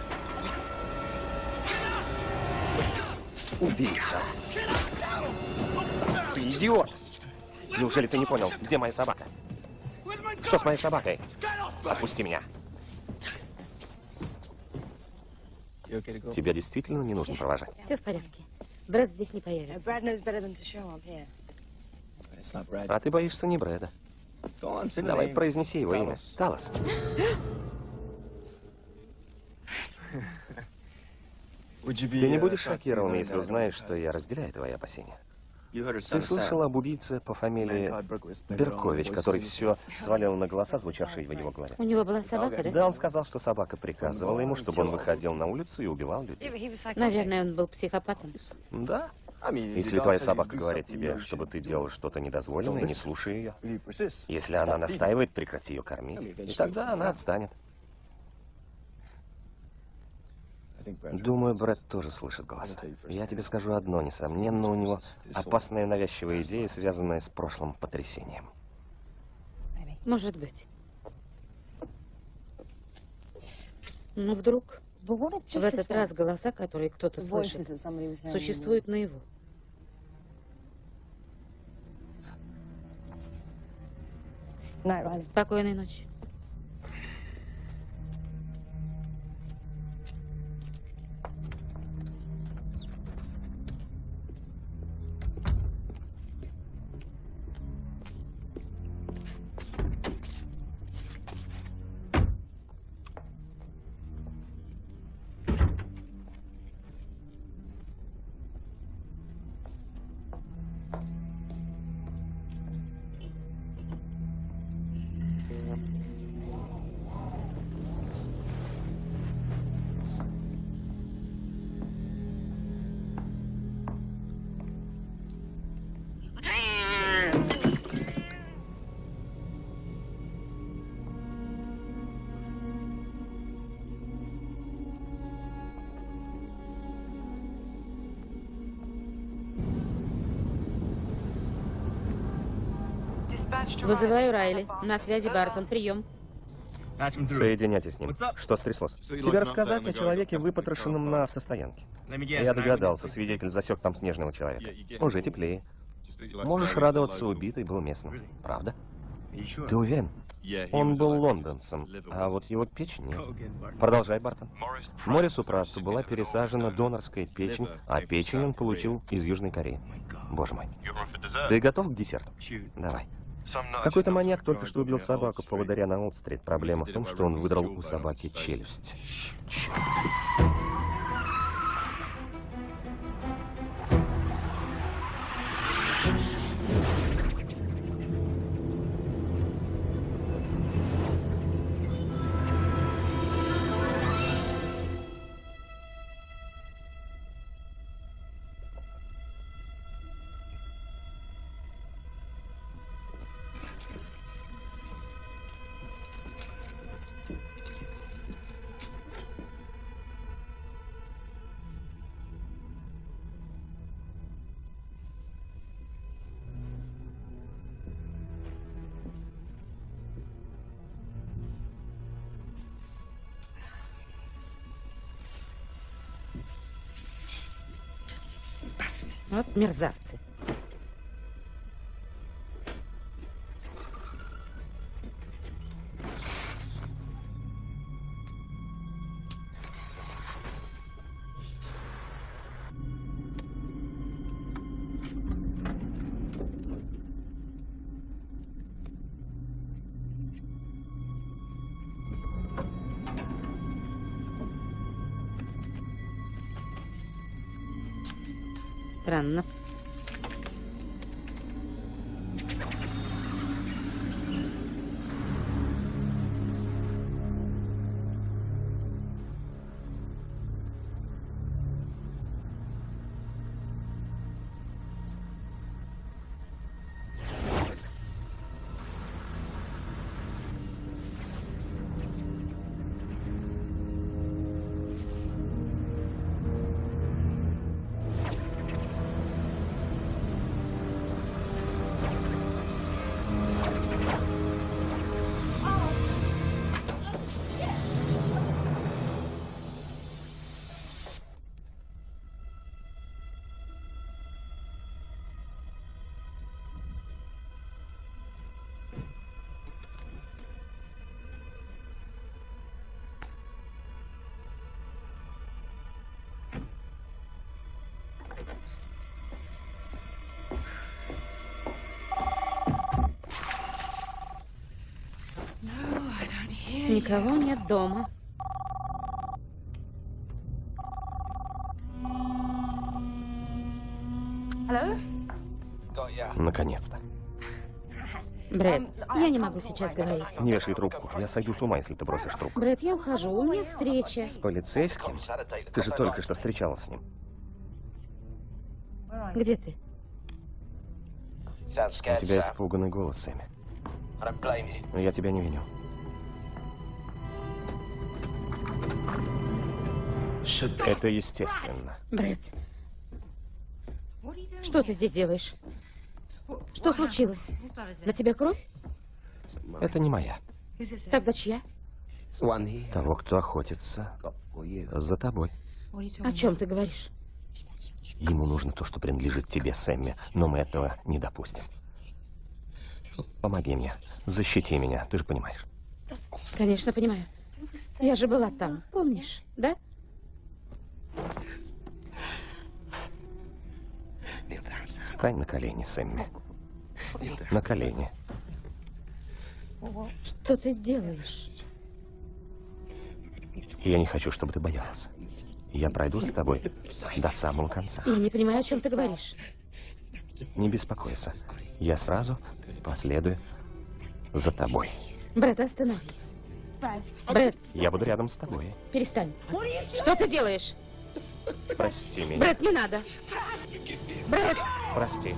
Убийца! Ты идиот! Неужели ты не понял, где моя собака? Что с моей собакой? Отпусти меня! Тебя действительно не нужно провожать? Все в порядке. Брэд здесь не появится. А ты боишься не Брэда. Давай произнеси его имя. Талос. Ты не будешь шокирован, если узнаешь, что я разделяю твои опасения. Ты слышал об убийце по фамилии Беркович, который все свалил на голоса, звучавшие в его голове? У него была собака, да? Да, он сказал, что собака приказывала ему, чтобы он выходил на улицу и убивал людей. Наверное, он был психопатом. Да. Если твоя собака говорит тебе, чтобы ты делал что-то недозволенное, не слушай ее. Если она настаивает, прекрати ее кормить. И тогда она отстанет. Думаю, Брэд тоже слышит голос. Я тебе скажу одно, несомненно, у него опасная навязчивая идея, связанная с прошлым потрясением. Может быть. Но вдруг в этот раз голоса, которые кто-то слышит, существуют наяву. Спокойной ночи. Вызываю Райли. На связи Бартон. Прием. Соединяйтесь с ним. Что стряслось? Тебе рассказать о человеке, выпотрошенном на автостоянке. Я догадался, свидетель засек там снежного человека. Уже теплее. Можешь радоваться, убитый был местным. Правда? Ты уверен? Он был лондонцем, а вот его печень нет. Продолжай, Бартон. Моррису Пратту была пересажена донорская печень, а печень он получил из Южной Кореи. Боже мой. Ты готов к десерту? Давай. Какой-то маньяк только что убил собаку в поводыря на Олд-стрит. Проблема в том, что он выдрал у собаки челюсть. Черт. Вот мерзавцы. Странно. Никого нет дома. Наконец-то. Брэд, я не могу сейчас говорить. Не вешай трубку. Я сойду с ума, если ты бросишь трубку. Брэд, я ухожу. У меня встреча. С полицейским? Ты же только что встречалась с ним. Где ты? У тебя испуганный голос, Сэмми. Но я тебя не виню. Это естественно. Брэд, что ты здесь делаешь? Что случилось? На тебя кровь? Это не моя. Тогда чья? Того, кто охотится за тобой. О чем ты говоришь? Ему нужно то, что принадлежит тебе, Сэмми, но мы этого не допустим. Помоги мне, защити меня, ты же понимаешь. Конечно, понимаю. Я же была там, помнишь, да? Встань на колени, Сэмми. На колени. Что ты делаешь? Я не хочу, чтобы ты боялась. Я пройду с тобой до самого конца. Я не понимаю, о чем ты говоришь. Не беспокойся. Я сразу последую за тобой. Брэд, остановись. Брэд, Я буду рядом с тобой. перестань. Что ты делаешь? Прости меня. Брэд, не надо. Брэд! Прости.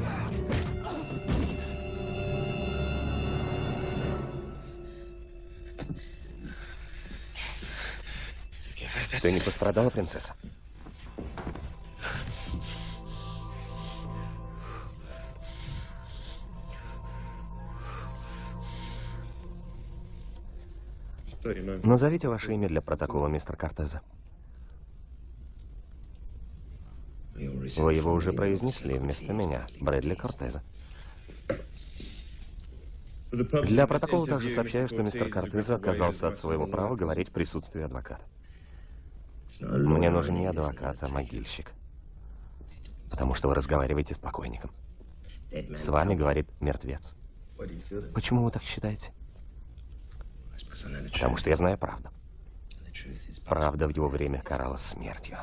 Ты не пострадала, принцесса? Назовите ваше имя для протокола, мистер Кортеза. Вы его уже произнесли вместо меня, Брэдли Кортеза. Для протокола также сообщаю, что мистер Кортеза отказался от своего права говорить в присутствии адвоката. Мне нужен не адвокат, а могильщик. Потому что вы разговариваете с покойником. С вами говорит мертвец. Почему вы так считаете? Потому что я знаю правду. Правда в его время каралась смертью.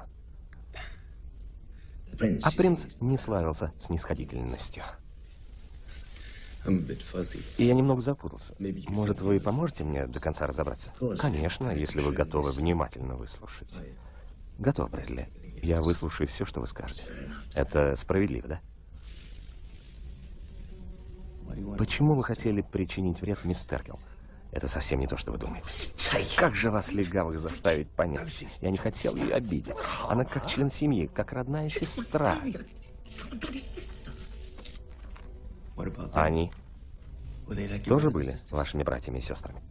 А принц не славился снисходительностью. И я немного запутался. Может, вы поможете мне до конца разобраться? Конечно, если вы готовы внимательно выслушать. Готов, Брэдли. Я выслушаю все, что вы скажете. Это справедливо, да? Почему вы хотели причинить вред мисс Теркелл? Это совсем не то, что вы думаете. Как же вас, легавых, заставить понять? Я не хотел ее обидеть. Она как член семьи, как родная сестра. Они тоже были вашими братьями и сестрами?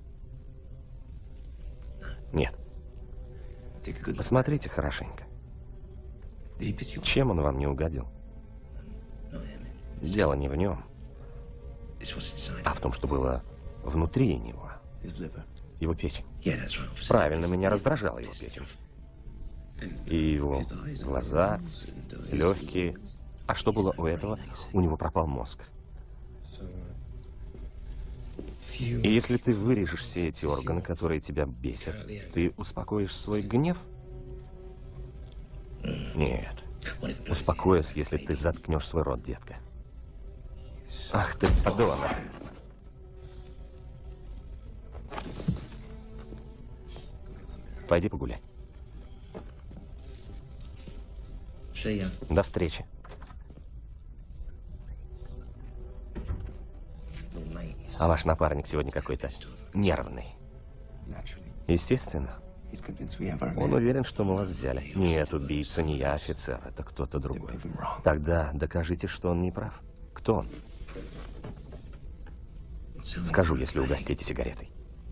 Нет. Посмотрите хорошенько. Чем он вам не угодил? Дело не в нем, а в том, что было внутри него. Его печень. Правильно, меня раздражала его печень. И его глаза, легкие. А что было у этого? У него пропал мозг. И если ты вырежешь все эти органы, которые тебя бесят, ты успокоишь свой гнев? Нет. Успокоишь, если ты заткнешь свой рот, детка. Ах ты, подонок. Пойди погуляй. До встречи. А ваш напарник сегодня какой-то нервный. Естественно. Он уверен, что мы вас взяли. Нет, убийца не я, офицер. Это кто-то другой. Тогда докажите, что он не прав. Кто он? Скажу, если угостите сигаретой.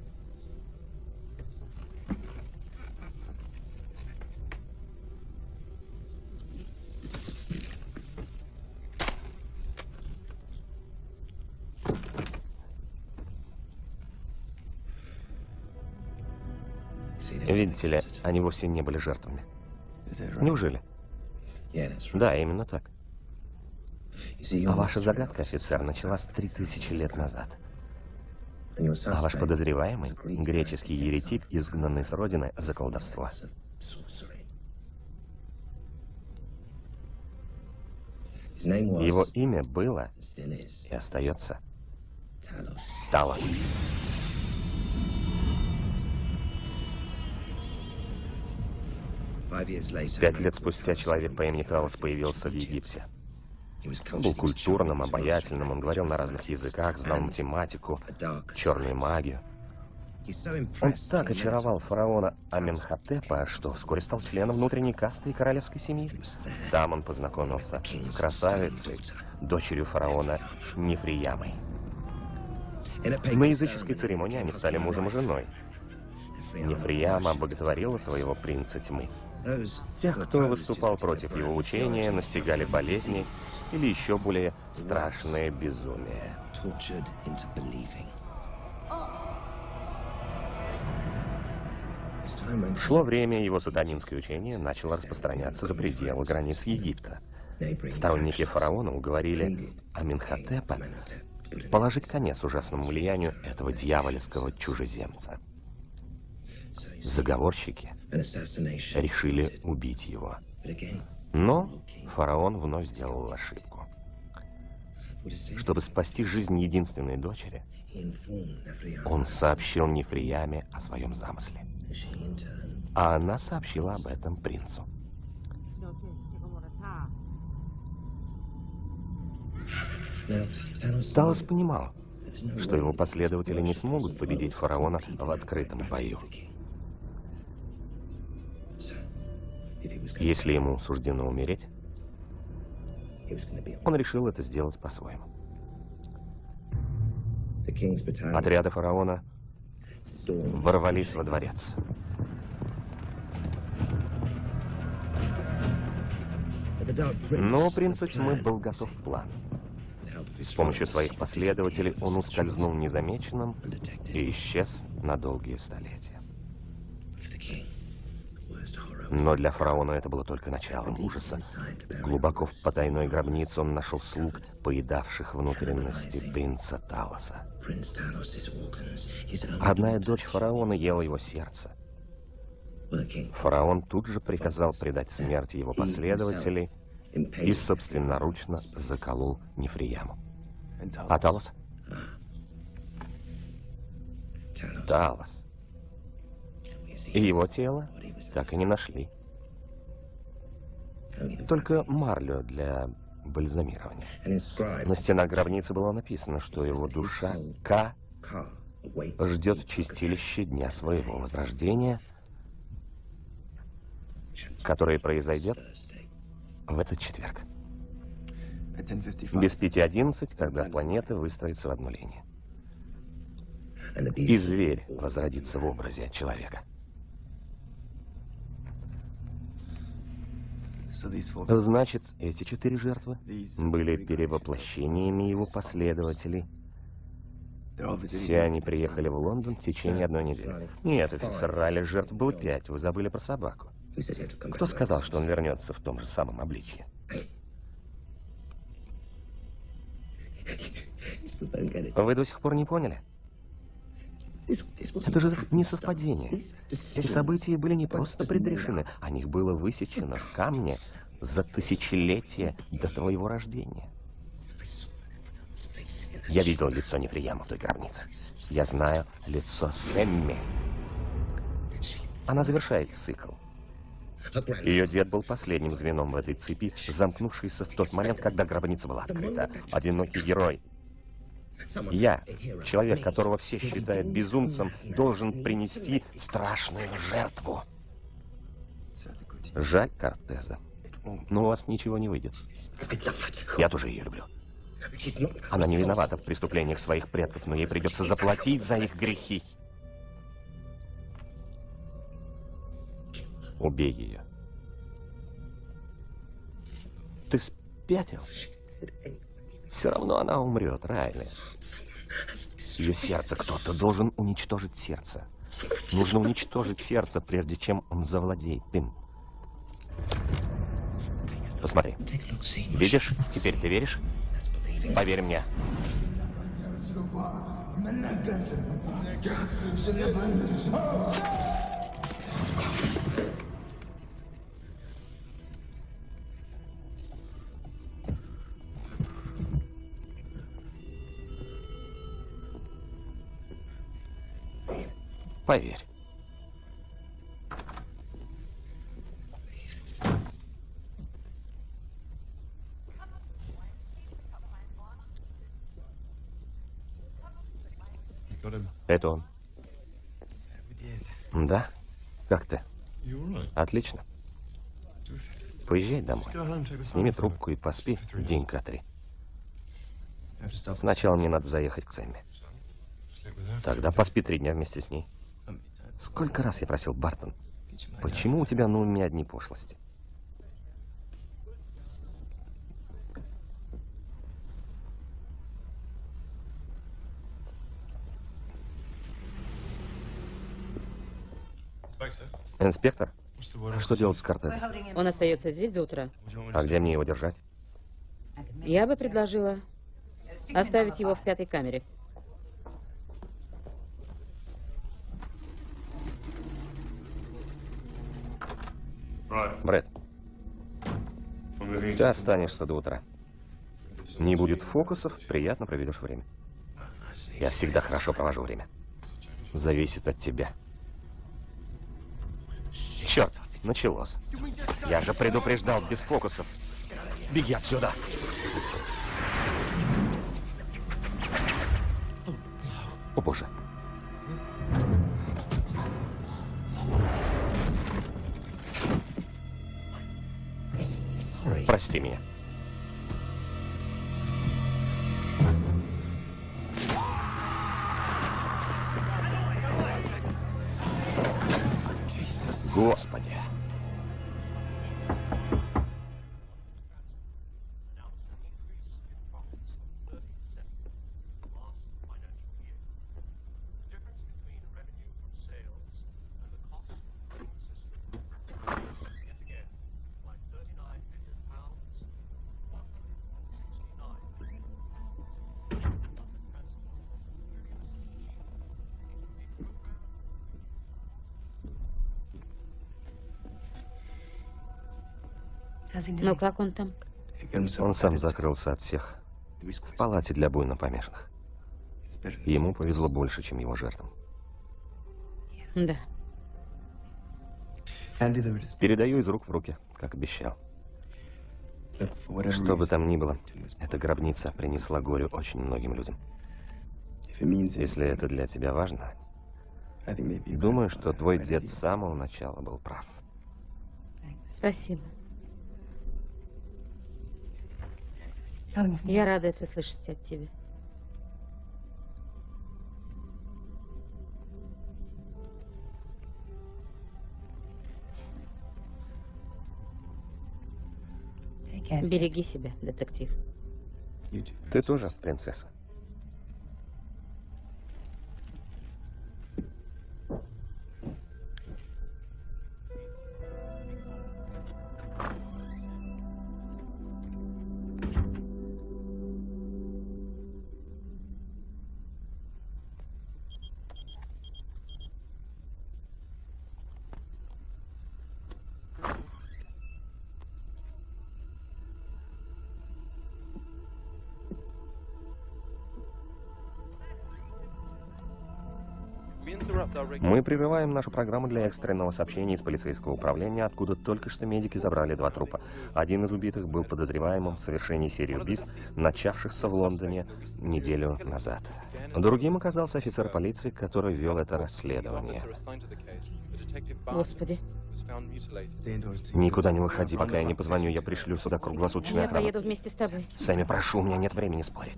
Видите ли, они вовсе не были жертвами. Неужели? Да, именно так. А ваша загадка, офицер, началась три тысячи лет назад. А ваш подозреваемый — греческий еретик, изгнанный с родины за колдовство. Его имя было и остается Талос. Пять лет спустя человек по имени Талос появился в Египте. Он был культурным, обаятельным, он говорил на разных языках, знал математику, черную магию. Он так очаровал фараона Аменхотепа, что вскоре стал членом внутренней касты и королевской семьи. Там он познакомился с красавицей, дочерью фараона Нефриямой. На языческой церемонии они стали мужем и женой. Нефрияма боготворила своего принца тьмы. Тех, кто выступал против его учения, настигали болезни или еще более страшное безумие. Шло время, его сатанинское учение начало распространяться за пределы границ Египта. Сторонники фараона уговорили Аменхотепа положить конец ужасному влиянию этого дьявольского чужеземца. Заговорщики решили убить его. Но фараон вновь сделал ошибку. Чтобы спасти жизнь единственной дочери, он сообщил Нефрияме о своем замысле. А она сообщила об этом принцу. Талос понимал, что его последователи не смогут победить фараона в открытом бою. Если ему суждено умереть, он решил это сделать по-своему. Отряды фараона ворвались во дворец. Но у принца тьмы был готов план. С помощью своих последователей он ускользнул незамеченным и исчез на долгие столетия. Но для фараона это было только началом ужаса. Глубоко в потайной гробнице он нашел слуг, поедавших внутренности принца Талоса. Родная дочь фараона ела его сердце. Фараон тут же приказал предать смерти его последователей и собственноручно заколол Нефрияму. А Талос? Талос. И его тело так и не нашли. Только марлю для бальзамирования. На стенах гробницы было написано, что его душа Ка ждет в чистилище дня своего возрождения, которое произойдет в этот четверг. Без пяти одиннадцать, когда планеты выстроятся в одну линию. И зверь возродится в образе человека. Значит, эти четыре жертвы были перевоплощениями его последователей. Все они приехали в Лондон в течение одной недели. Нет, офицер Райли, жертв было пять. Вы забыли про собаку. Кто сказал, что он вернется в том же самом обличье? Вы до сих пор не поняли? Это же не совпадение. Эти события были не просто предрешены, о них было высечено в камне за тысячелетия до твоего рождения. Я видел лицо Нефрияма в той гробнице. Я знаю лицо Сэмми. Она завершает цикл. Ее дед был последним звеном в этой цепи, замкнувшейся в тот момент, когда гробница была открыта. Одинокий герой. Я, человек, которого все считают безумцем, должен принести страшную жертву. Жаль Кортеза, но у вас ничего не выйдет. Я тоже ее люблю. Она не виновата в преступлениях своих предков, но ей придется заплатить за их грехи. Убей ее. Ты спятил? Все равно она умрет, Райли. Ее сердце, кто-то должен уничтожить сердце. Нужно уничтожить сердце, прежде чем он завладеет им. Посмотри. Видишь? Теперь ты веришь? Поверь мне. Поверь. Это он. Да? Как ты? Отлично. Поезжай домой. Сними трубку и поспи денька три. Сначала мне надо заехать к Сэмми. Тогда поспи три дня вместе с ней. Сколько раз я просил, Бартон, почему у тебя на уме одни пошлости? Инспектор, что делать с Кортезом? Он остается здесь до утра. А где мне его держать? Я бы предложила оставить его в пятой камере. Брэд, ты останешься до утра. Не будет фокусов, приятно проведешь время. Я всегда хорошо провожу время. Зависит от тебя. Черт, началось. Я же предупреждал, без фокусов. Беги отсюда. О, боже. Прости меня. Господи. Ну как он там? Он сам закрылся от всех в палате для буйнопомешанных. Ему повезло больше, чем его жертвам. Да. Передаю из рук в руки, как обещал. Что бы там ни было, эта гробница принесла горю очень многим людям. Если это для тебя важно, думаю, что твой дед с самого начала был прав. Спасибо. Я рада это слышать от тебя. Береги себя, детектив. Ты тоже, принцесса. Мы прерываем нашу программу для экстренного сообщения из полицейского управления, откуда только что медики забрали два трупа. Один из убитых был подозреваемым в совершении серии убийств, начавшихся в Лондоне неделю назад. Другим оказался офицер полиции, который вел это расследование. Господи. Никуда не выходи, пока я не позвоню. Я пришлю сюда круглосуточную Я охрану. поеду вместе с тобой. Сэмми, прошу, у меня нет времени спорить.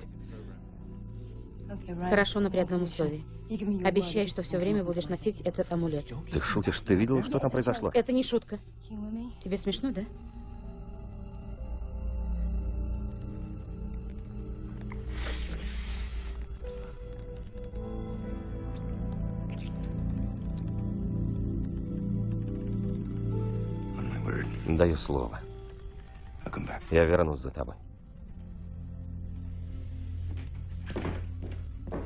Хорошо, но при одном условии. Обещай, что все время будешь носить этот амулет. Ты шутишь? Ты видел, что там произошло? Это не шутка. Тебе смешно, да? Даю слово. Я вернусь за тобой.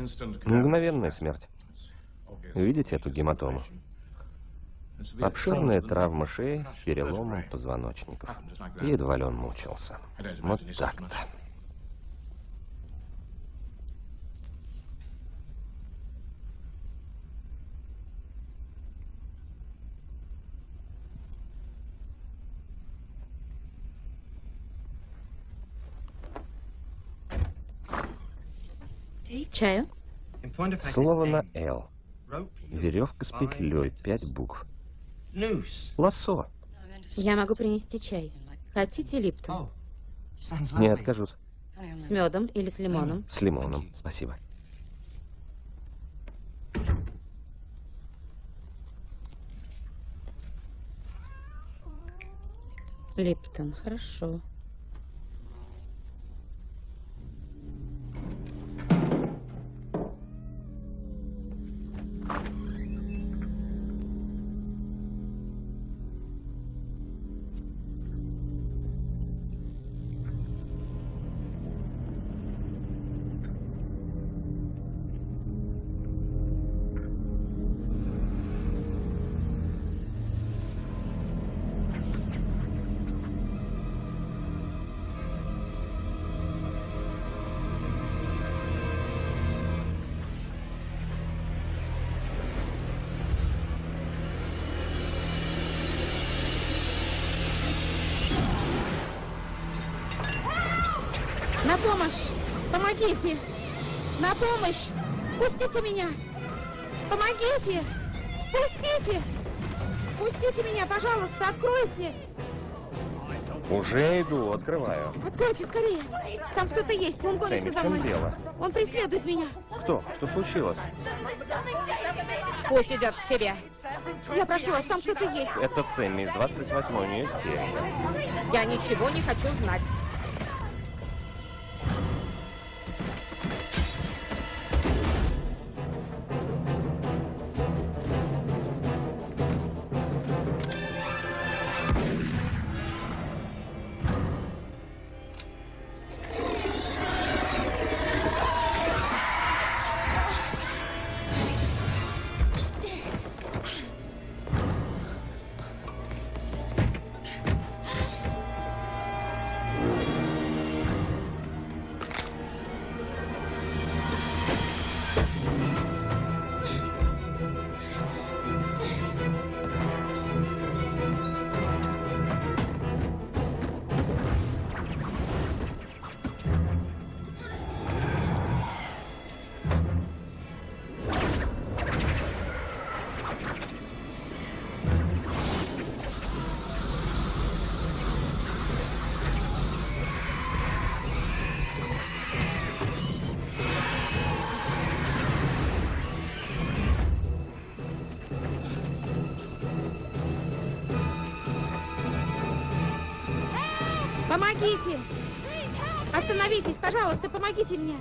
Мгновенная смерть. Видите эту гематому? Обширная травма шеи с переломом позвоночников. Едва ли он мучился. Вот так-то. Чаю? Слово на «Л». Веревка с петлей, пять букв. Лассо. Я могу принести чай. Хотите липтон? Не откажусь. С медом или с лимоном? С лимоном, спасибо. Липтон, хорошо. На помощь! Помогите! На помощь! Пустите меня! Помогите! Пустите! Пустите меня, пожалуйста, откройте! Уже иду, открываю. Откройте скорее! Там кто-то есть, он Сэмми, гонится в за чем мной. дело? Он преследует меня. Кто? Что случилось? Пусть идет к себе. Я прошу вас, там кто-то есть. Это Сэмми из двадцать восьмой университета. Я ничего не хочу знать. Помогите! Остановитесь, пожалуйста, помогите мне!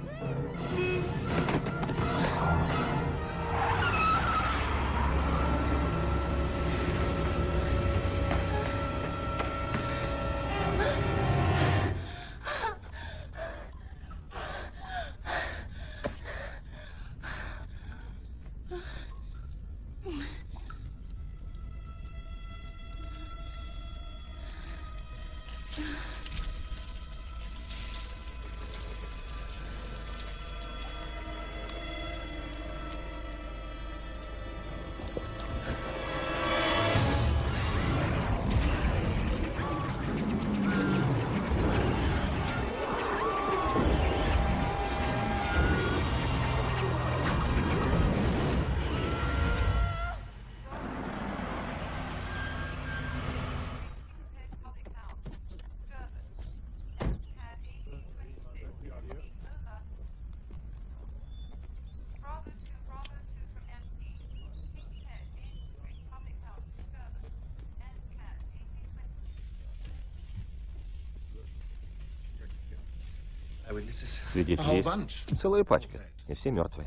Свидетели есть? Целая пачка. И все мертвые.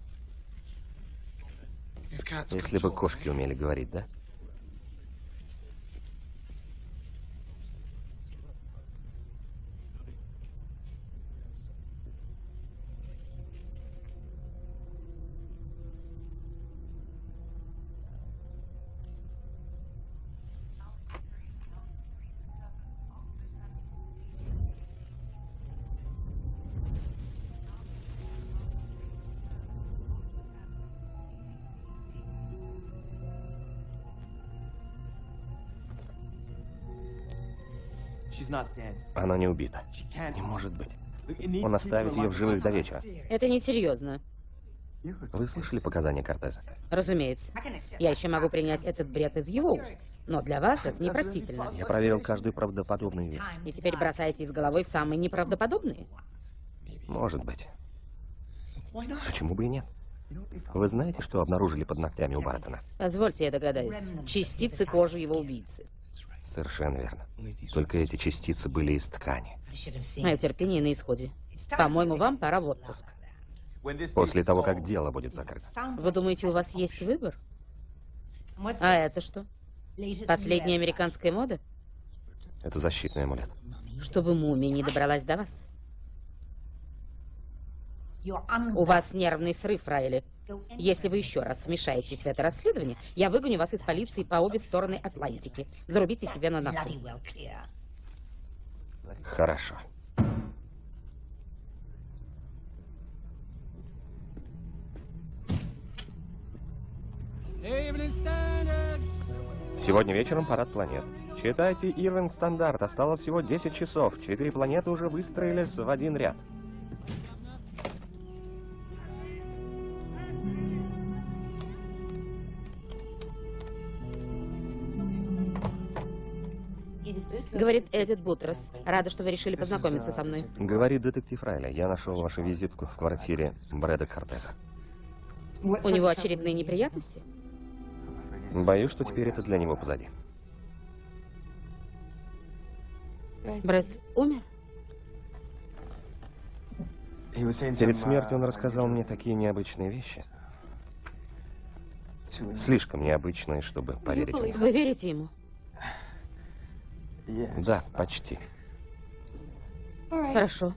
Если бы кошки умели говорить, да? Она не убита. Не может быть. Он оставит ее в живых до вечера. Это несерьезно. Вы слышали показания Кортеза? Разумеется. Я еще могу принять этот бред из его уст. Но для вас это непростительно. Я проверил каждую правдоподобную вещь. И теперь бросаете из головы в самые неправдоподобные? Может быть. Почему бы и нет? Вы знаете, что обнаружили под ногтями у Бартона? Позвольте, я догадаюсь. Частицы кожи его убийцы. Совершенно верно. Только эти частицы были из ткани. Мое терпение на исходе. По-моему, вам пора в отпуск. После того, как дело будет закрыто. Вы думаете, у вас есть выбор? А это что? Последняя американская мода? Это защитный амулет. Чтобы мумия не добралась до вас. У вас нервный срыв, Райли. Если вы еще раз вмешаетесь в это расследование, я выгоню вас из полиции по обе стороны Атлантики. Зарубите себе на носу. Хорошо. Сегодня вечером парад планет. Читайте Evening Standard. Осталось всего десять часов. Четыре планеты уже выстроились в один ряд. Говорит Эдит Бутерс. Рада, что вы решили познакомиться со мной. Говорит детектив Райли. Я нашел вашу визитку в квартире Брэда Кортеза. У него очередные неприятности? Боюсь, что теперь это для него позади. Брэд умер? Перед смертью он рассказал мне такие необычные вещи. Слишком необычные, чтобы поверить в них. Вы верите ему? Да, почти. Хорошо.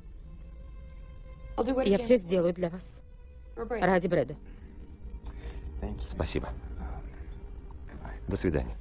Я все сделаю для вас. Ради Брэда. Спасибо. До свидания.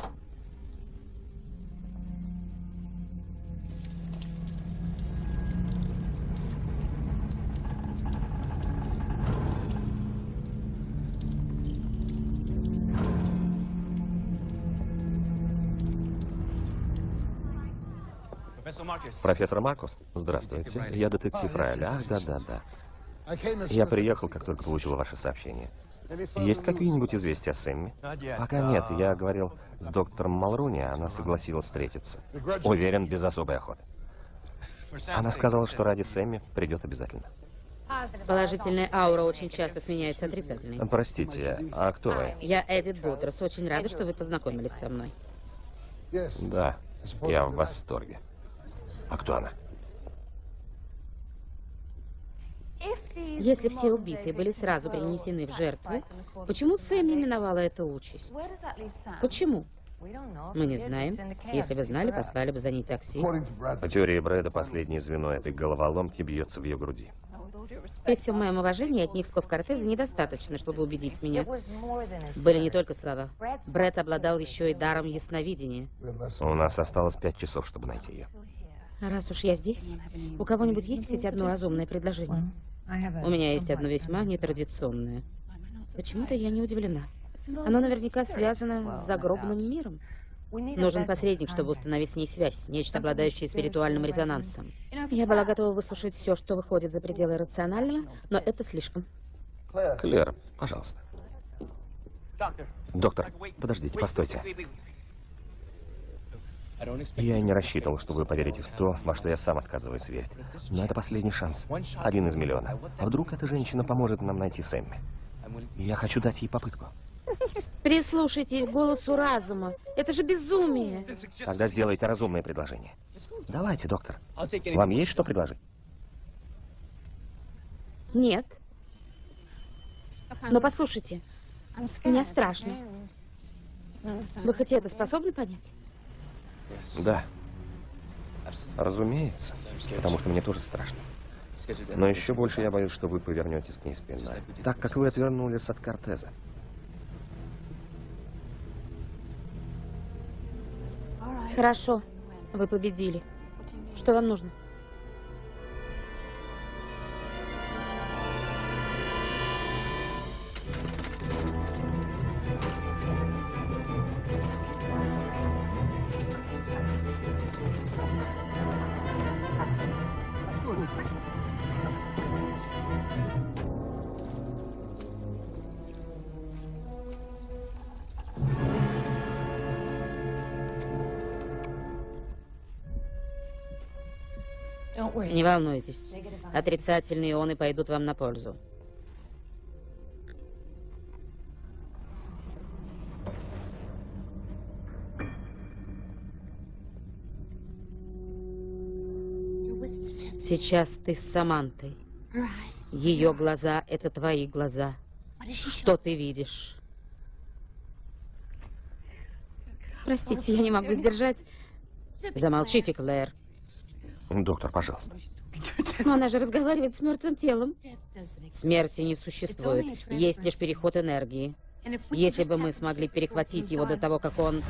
Профессор Маркус, здравствуйте. Я детектив Райли. Ах, да-да-да. Я приехал, как только получил ваше сообщение. Есть какие-нибудь известия о Сэмми? Пока нет. Я говорил с доктором Малруни, она согласилась встретиться. Уверен, без особой охоты. Она сказала, что ради Сэмми придет обязательно. Положительная аура очень часто сменяется отрицательной. Простите, а кто вы? Я Эдит Бутерс. Очень рада, что вы познакомились со мной. Да, я в восторге. А кто она? Если все убитые были сразу принесены в жертву, почему Сэмми миновала эту участь? Почему? Мы не знаем. Если бы знали, послали бы за ней такси. По теории Брэда, последнее звено этой головоломки бьется в ее груди. При всем моем уважении, одних слов Кортеза недостаточно, чтобы убедить меня. Были не только слова. Брэд обладал еще и даром ясновидения. У нас осталось пять часов, чтобы найти ее. Раз уж я здесь, у кого-нибудь есть хоть одно разумное предложение? У меня есть одно весьма нетрадиционное. Почему-то я не удивлена. Оно наверняка связано с загробным миром. Нужен посредник, чтобы установить с ней связь, нечто, обладающее спиритуальным резонансом. Я была готова выслушать все, что выходит за пределы рационального, но это слишком. Клэр, пожалуйста. Доктор, подождите, постойте. Я не рассчитывал, что вы поверите в то, во что я сам отказываюсь верить. Но это последний шанс. Один из миллиона. А вдруг эта женщина поможет нам найти Сэмми? Я хочу дать ей попытку. Прислушайтесь к голосу разума. Это же безумие. Тогда сделайте разумное предложение. Давайте, доктор. Вам есть что предложить? Нет. Но послушайте, мне страшно. Вы хоть это способны понять? Да. Разумеется. Потому что мне тоже страшно. Но еще больше я боюсь, что вы повернетесь к ней спиной. Так, как вы отвернулись от Кортеза. Хорошо. Вы победили. Что вам нужно? Не волнуйтесь. Отрицательные ионы пойдут вам на пользу. Сейчас ты с Самантой. Ее глаза — это твои глаза. Что ты видишь? Простите, я не могу сдержать. Замолчите, Клэр. Доктор, пожалуйста. Но она же разговаривает с мертвым телом. Смерти не существует. Есть лишь переход энергии. Если бы мы смогли перехватить его до того, как он...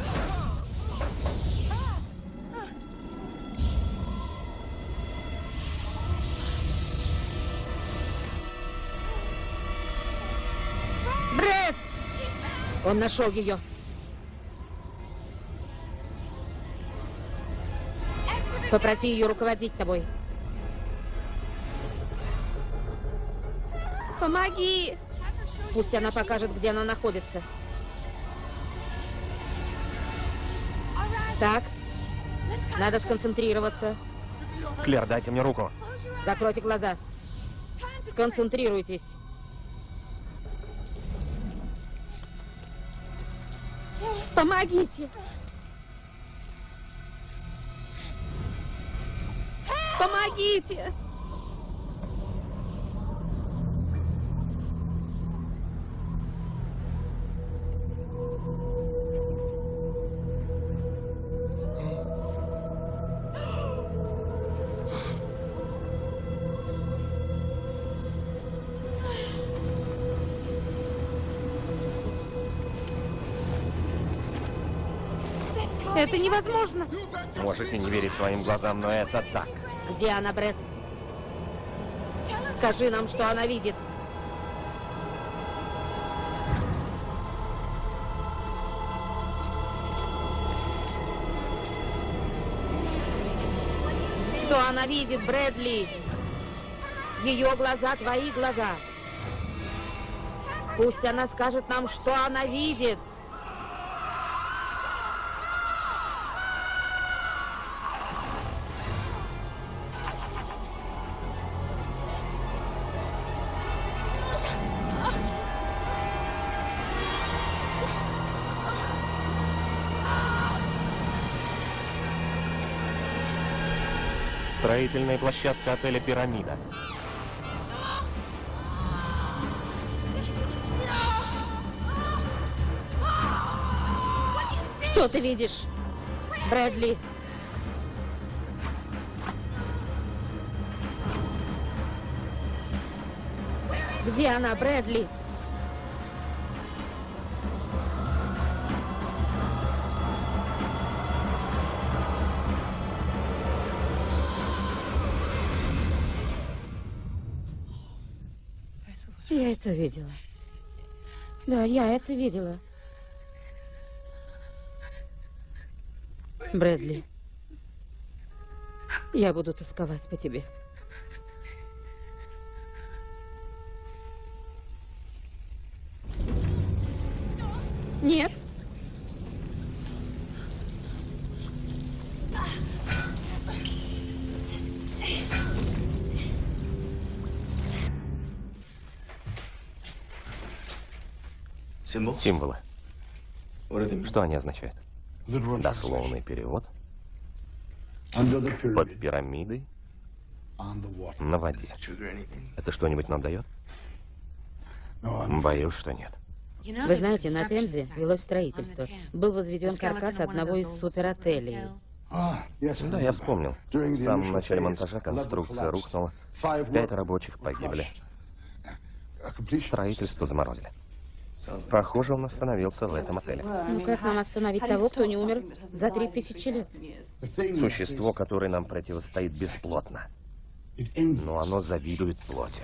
Брэд! Он нашел ее. Попроси ее руководить тобой. Помоги! Пусть она покажет, где она находится. Так, надо сконцентрироваться. Клэр, дайте мне руку. Закройте глаза. Сконцентрируйтесь. Помогите! Помогите! Это невозможно. Можете не верить своим глазам, но это так. Где она, Брэд? Скажи нам, что она видит. Что она видит, Брэдли? Ее глаза, твои глаза. Пусть она скажет нам, что она видит. Строительная площадка отеля «Пирамида». Что ты видишь, Брэдли? Где она, Брэдли? Я это видела. Да, я это видела. Брэдли, я буду тосковать по тебе. Нет. Символы. Что они означают? Дословный перевод. Под пирамидой на воде. Это что-нибудь нам дает? Боюсь, что нет. Вы знаете, на Темзе велось строительство. Был возведен каркас одного из суперотелей. Да, я вспомнил. В самом начале монтажа конструкция рухнула. Пять рабочих погибли. Строительство заморозили. Похоже, он остановился в этом отеле. Ну как нам остановить того, кто не умер за три тысячи лет? Существо, которое нам противостоит, бесплотно. Но оно завидует плоти.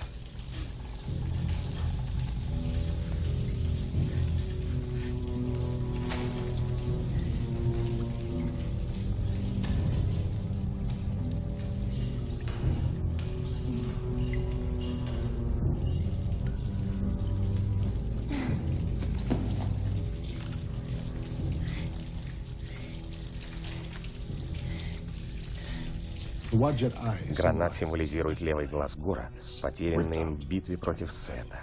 Гранат символизирует левый глаз Гора, потерянный им в битве против Сета.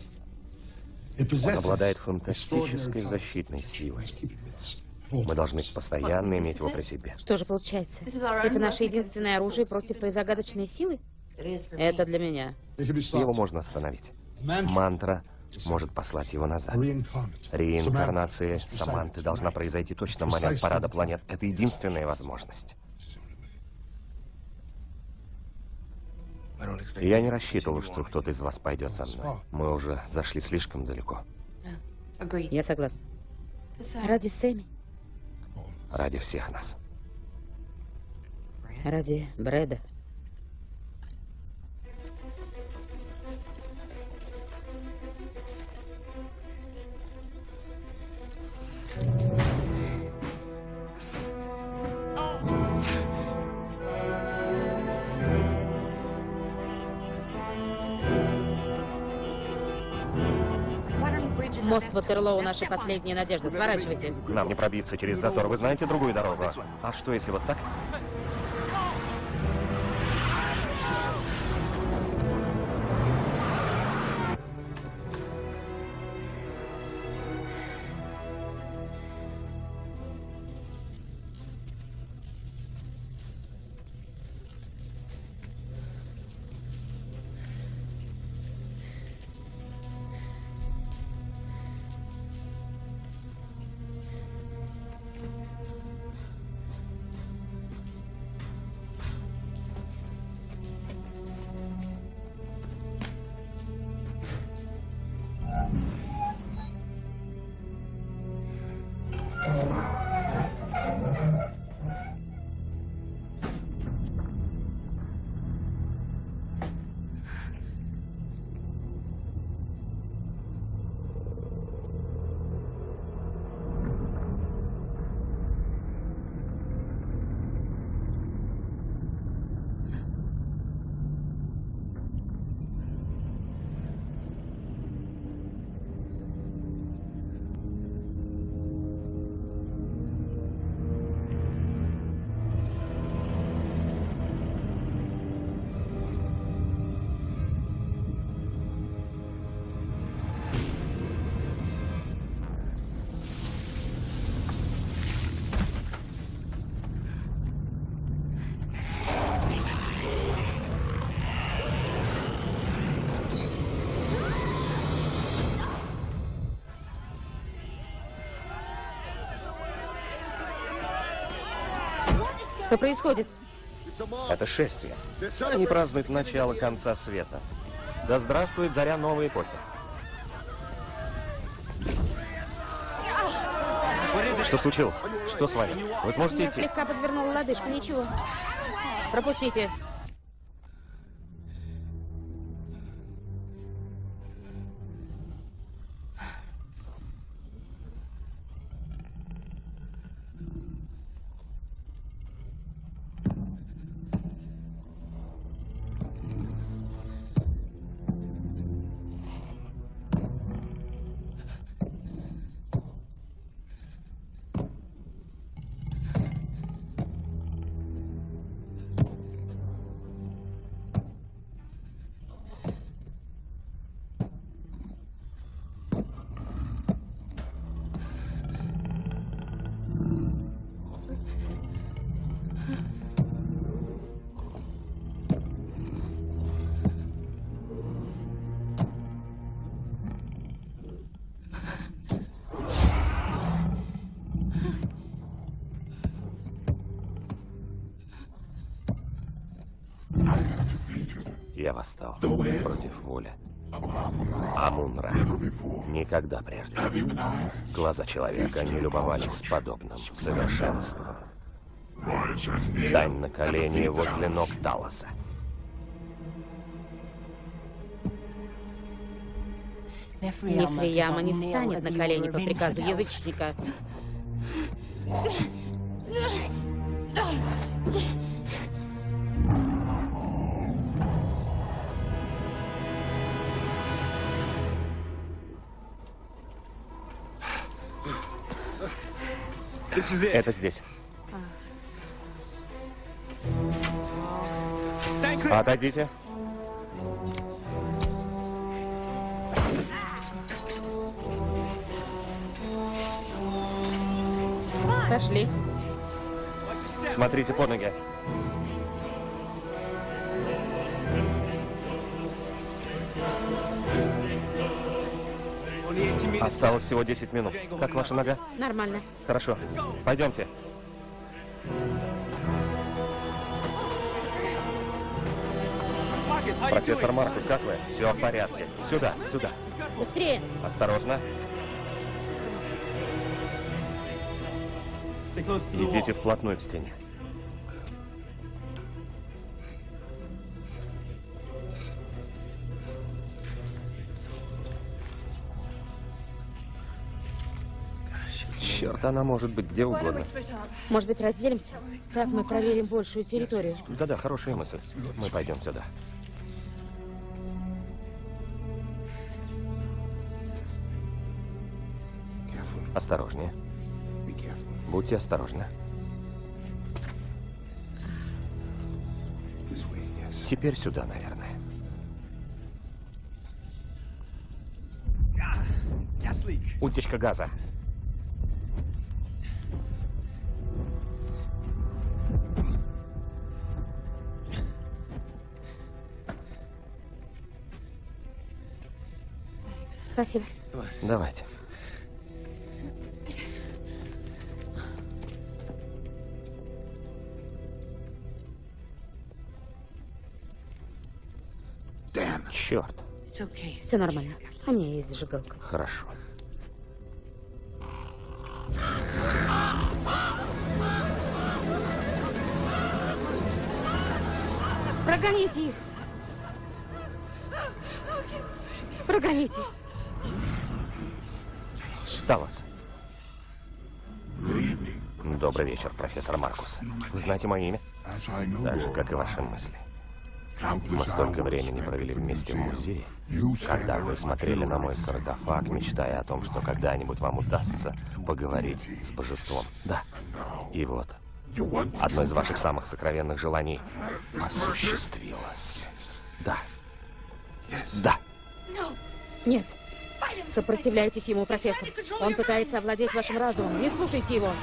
Он обладает фантастической защитной силой. Мы должны постоянно иметь его при себе. Что же получается? Это наше единственное оружие против той загадочной силы? Это для меня. Его можно остановить. Мантра может послать его назад. Реинкарнация Саманты должна произойти точно в момент парада планет. Это единственная возможность. Я не рассчитывал, что кто-то из вас пойдет со мной. Мы уже зашли слишком далеко. Я согласна. Ради Сэмми. Ради всех нас. Ради Брэда. Мост Ватерлоу — наша последняя надежда. Сворачивайте. Нам не пробиться через затор. Вы знаете другую дорогу? А что, если вот так? Что происходит? Это шествие. Они празднуют начало конца света. Да здравствует заря новой эпохи. Что случилось? Что с вами? Вы сможете Я идти? слегка подвернула лодыжку, ничего. Пропустите. Я восстал против воли Амун-Ра. Никогда прежде. Глаза человека не любовались подобным совершенством. Стань на колени возле ног Талоса. Нефрияма не станет на колени по приказу язычника. Это здесь. Отойдите. Пошли. Смотрите под ноги. Осталось всего десять минут. Как ваша нога? Нормально. Хорошо. Пойдемте. Профессор Маркус, как вы? Все в порядке. Сюда, сюда. Быстрее. Осторожно. Идите вплотную к стене. Черт, она может быть где угодно. Может быть, разделимся? Так мы проверим большую территорию. Да-да, хорошая мысль. Мы пойдем сюда. Осторожнее. Будьте осторожны. Теперь сюда, наверное. Утечка газа. Спасибо. Давайте. Черт. Все нормально. У меня есть зажигалка. Хорошо. Прогоните их! Прогоните! Талос. Добрый вечер, профессор Маркус. Вы знаете мое имя? Так же, как и ваши мысли. Мы столько времени провели вместе в музее. Когда вы смотрели на мой саркофаг, мечтая о том, что когда-нибудь вам удастся поговорить с божеством. Да. И вот, одно из ваших самых сокровенных желаний осуществилось. Да. Да. Нет. Сопротивляйтесь ему, профессор. Он пытается овладеть вашим разумом. Не слушайте его.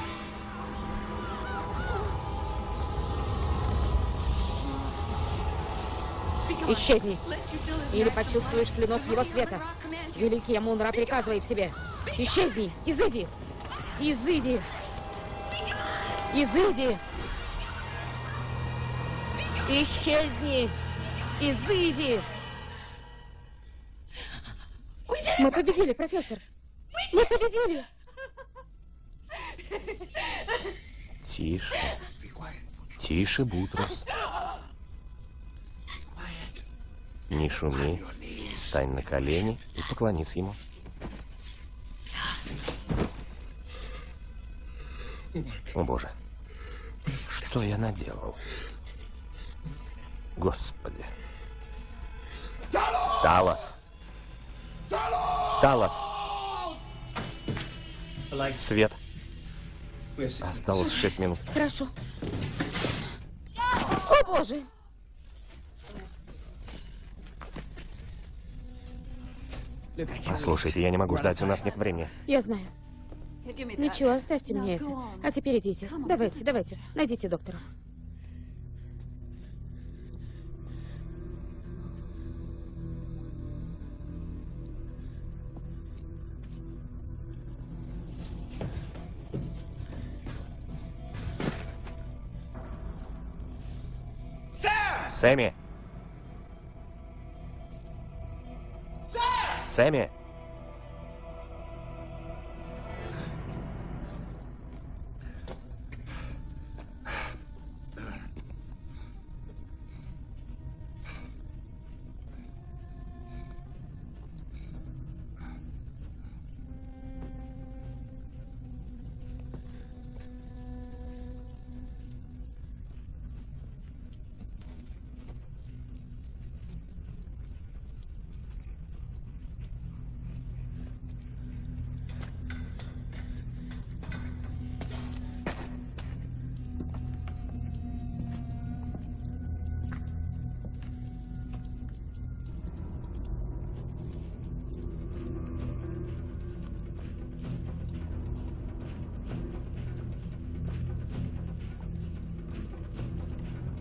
Исчезни. Или почувствуешь клинок его света. Великий Амун-Ра приказывает тебе. Исчезни. Изыди. Изыди. Изыди. Исчезни. Изыди. Мы победили, профессор. Мы победили. Тише. Тише, Бутрос. Не шуми. Встань на колени и поклонись ему. О, Боже. Что я наделал? Господи. Талос. Талос. Свет. Осталось шесть минут. Хорошо. О, Боже. Послушайте, я не могу ждать, у нас нет времени. Я знаю. Ничего, оставьте мне это. А теперь идите. Давайте, давайте. Найдите доктора. Сэмми! Сэмми!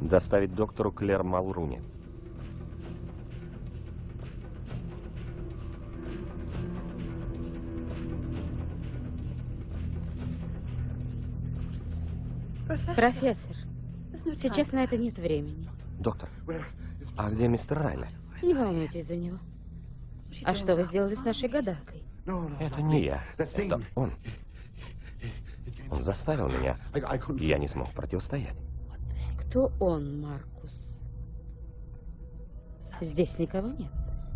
Доставить доктору Клэр Малруни. Профессор, сейчас на это нет времени. Доктор, а где мистер Райли? Не волнуйтесь за него. А что вы сделали с нашей гадалкой? Это не я. Это он. Он заставил меня, и я не смог противостоять. Кто он, Маркус? Здесь никого нет.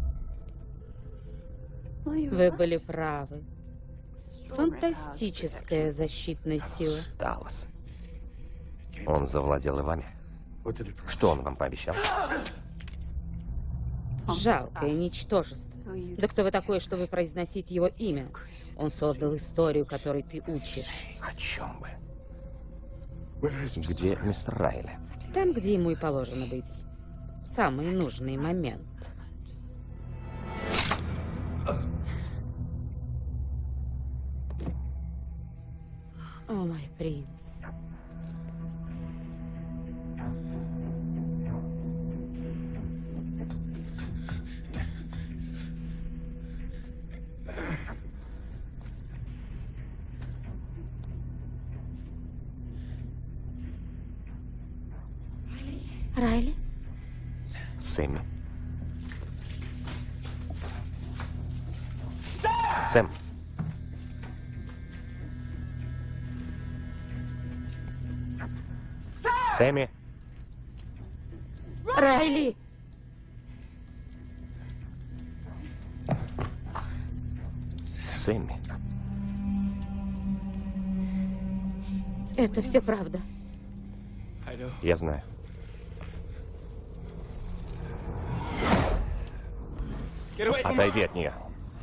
Вы были правы. Фантастическая защитная сила. Даллас. Он завладел и вами. Что он вам пообещал? Жалкое ничтожество. Да кто вы такой, что вы произносите его имя? Он создал историю, которой ты учишь. О чем вы? Где мистер Райли? Там, где ему и положено быть. В самый нужный момент. О, мой принц. Райли? Сэмми. Сэм. Сэмми. Райли! Сэмми. Это все правда. Я знаю. Отойди от нее.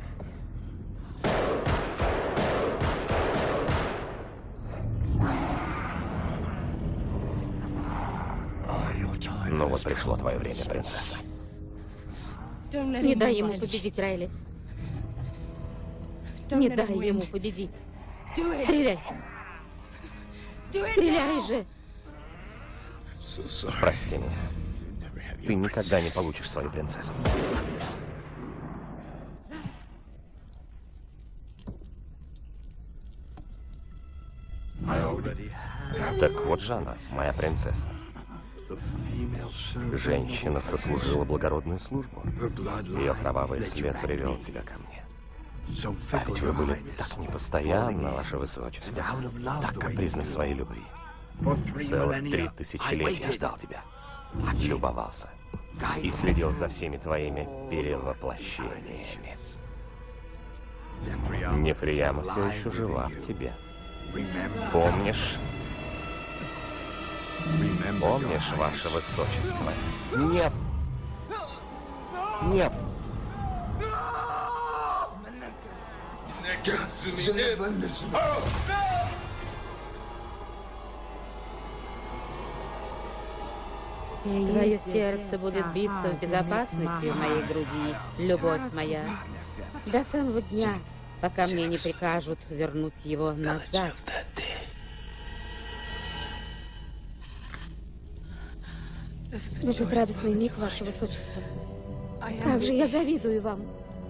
Ну вот пришло твое время, принцесса. Не дай ему победить, Райли. Не дай ему победить. Стреляй. Стреляй же. Прости меня. Ты никогда не получишь свою принцессу. Так вот же она, моя принцесса. Женщина сослужила благородную службу. Ее кровавый след привел тебя ко мне. А ведь вы были так непостоянны, ваше высочество, так капризны в своей любви. Целых три тысячелетия ждал тебя, любовался и следил за всеми твоими перевоплощениями. Нефрияма все еще жива в тебе. Помнишь? Помнишь, ваше высочество? Нет! Нет! Твое сердце будет биться в безопасности в моей груди, любовь моя, до самого дня, пока мне не прикажут вернуть его назад. Этот радостный миг, ваше высочество. Как же я завидую вам.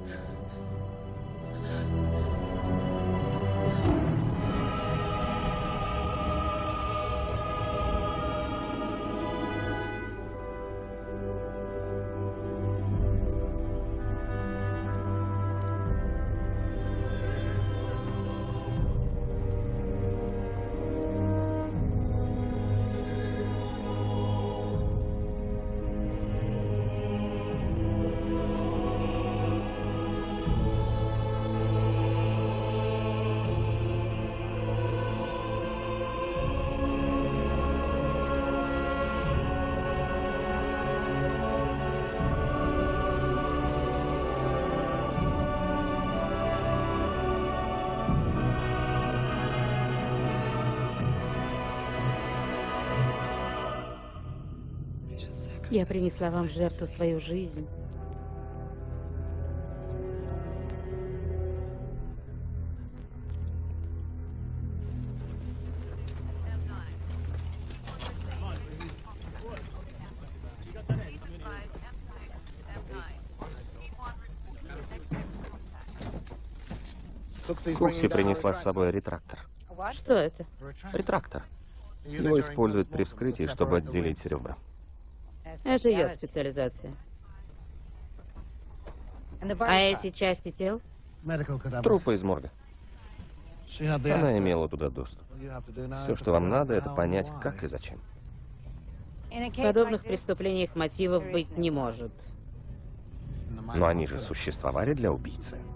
Я принесла вам в жертву свою жизнь. Кукси принесла с собой ретрактор. Что это? Ретрактор. Его используют при вскрытии, чтобы отделить ребра. Это ее специализация. А эти части тел? Трупы из морга. Она имела туда доступ. Все, что вам надо, это понять, как и зачем. В подобных преступлениях мотивов быть не может. Но они же существовали для убийцы.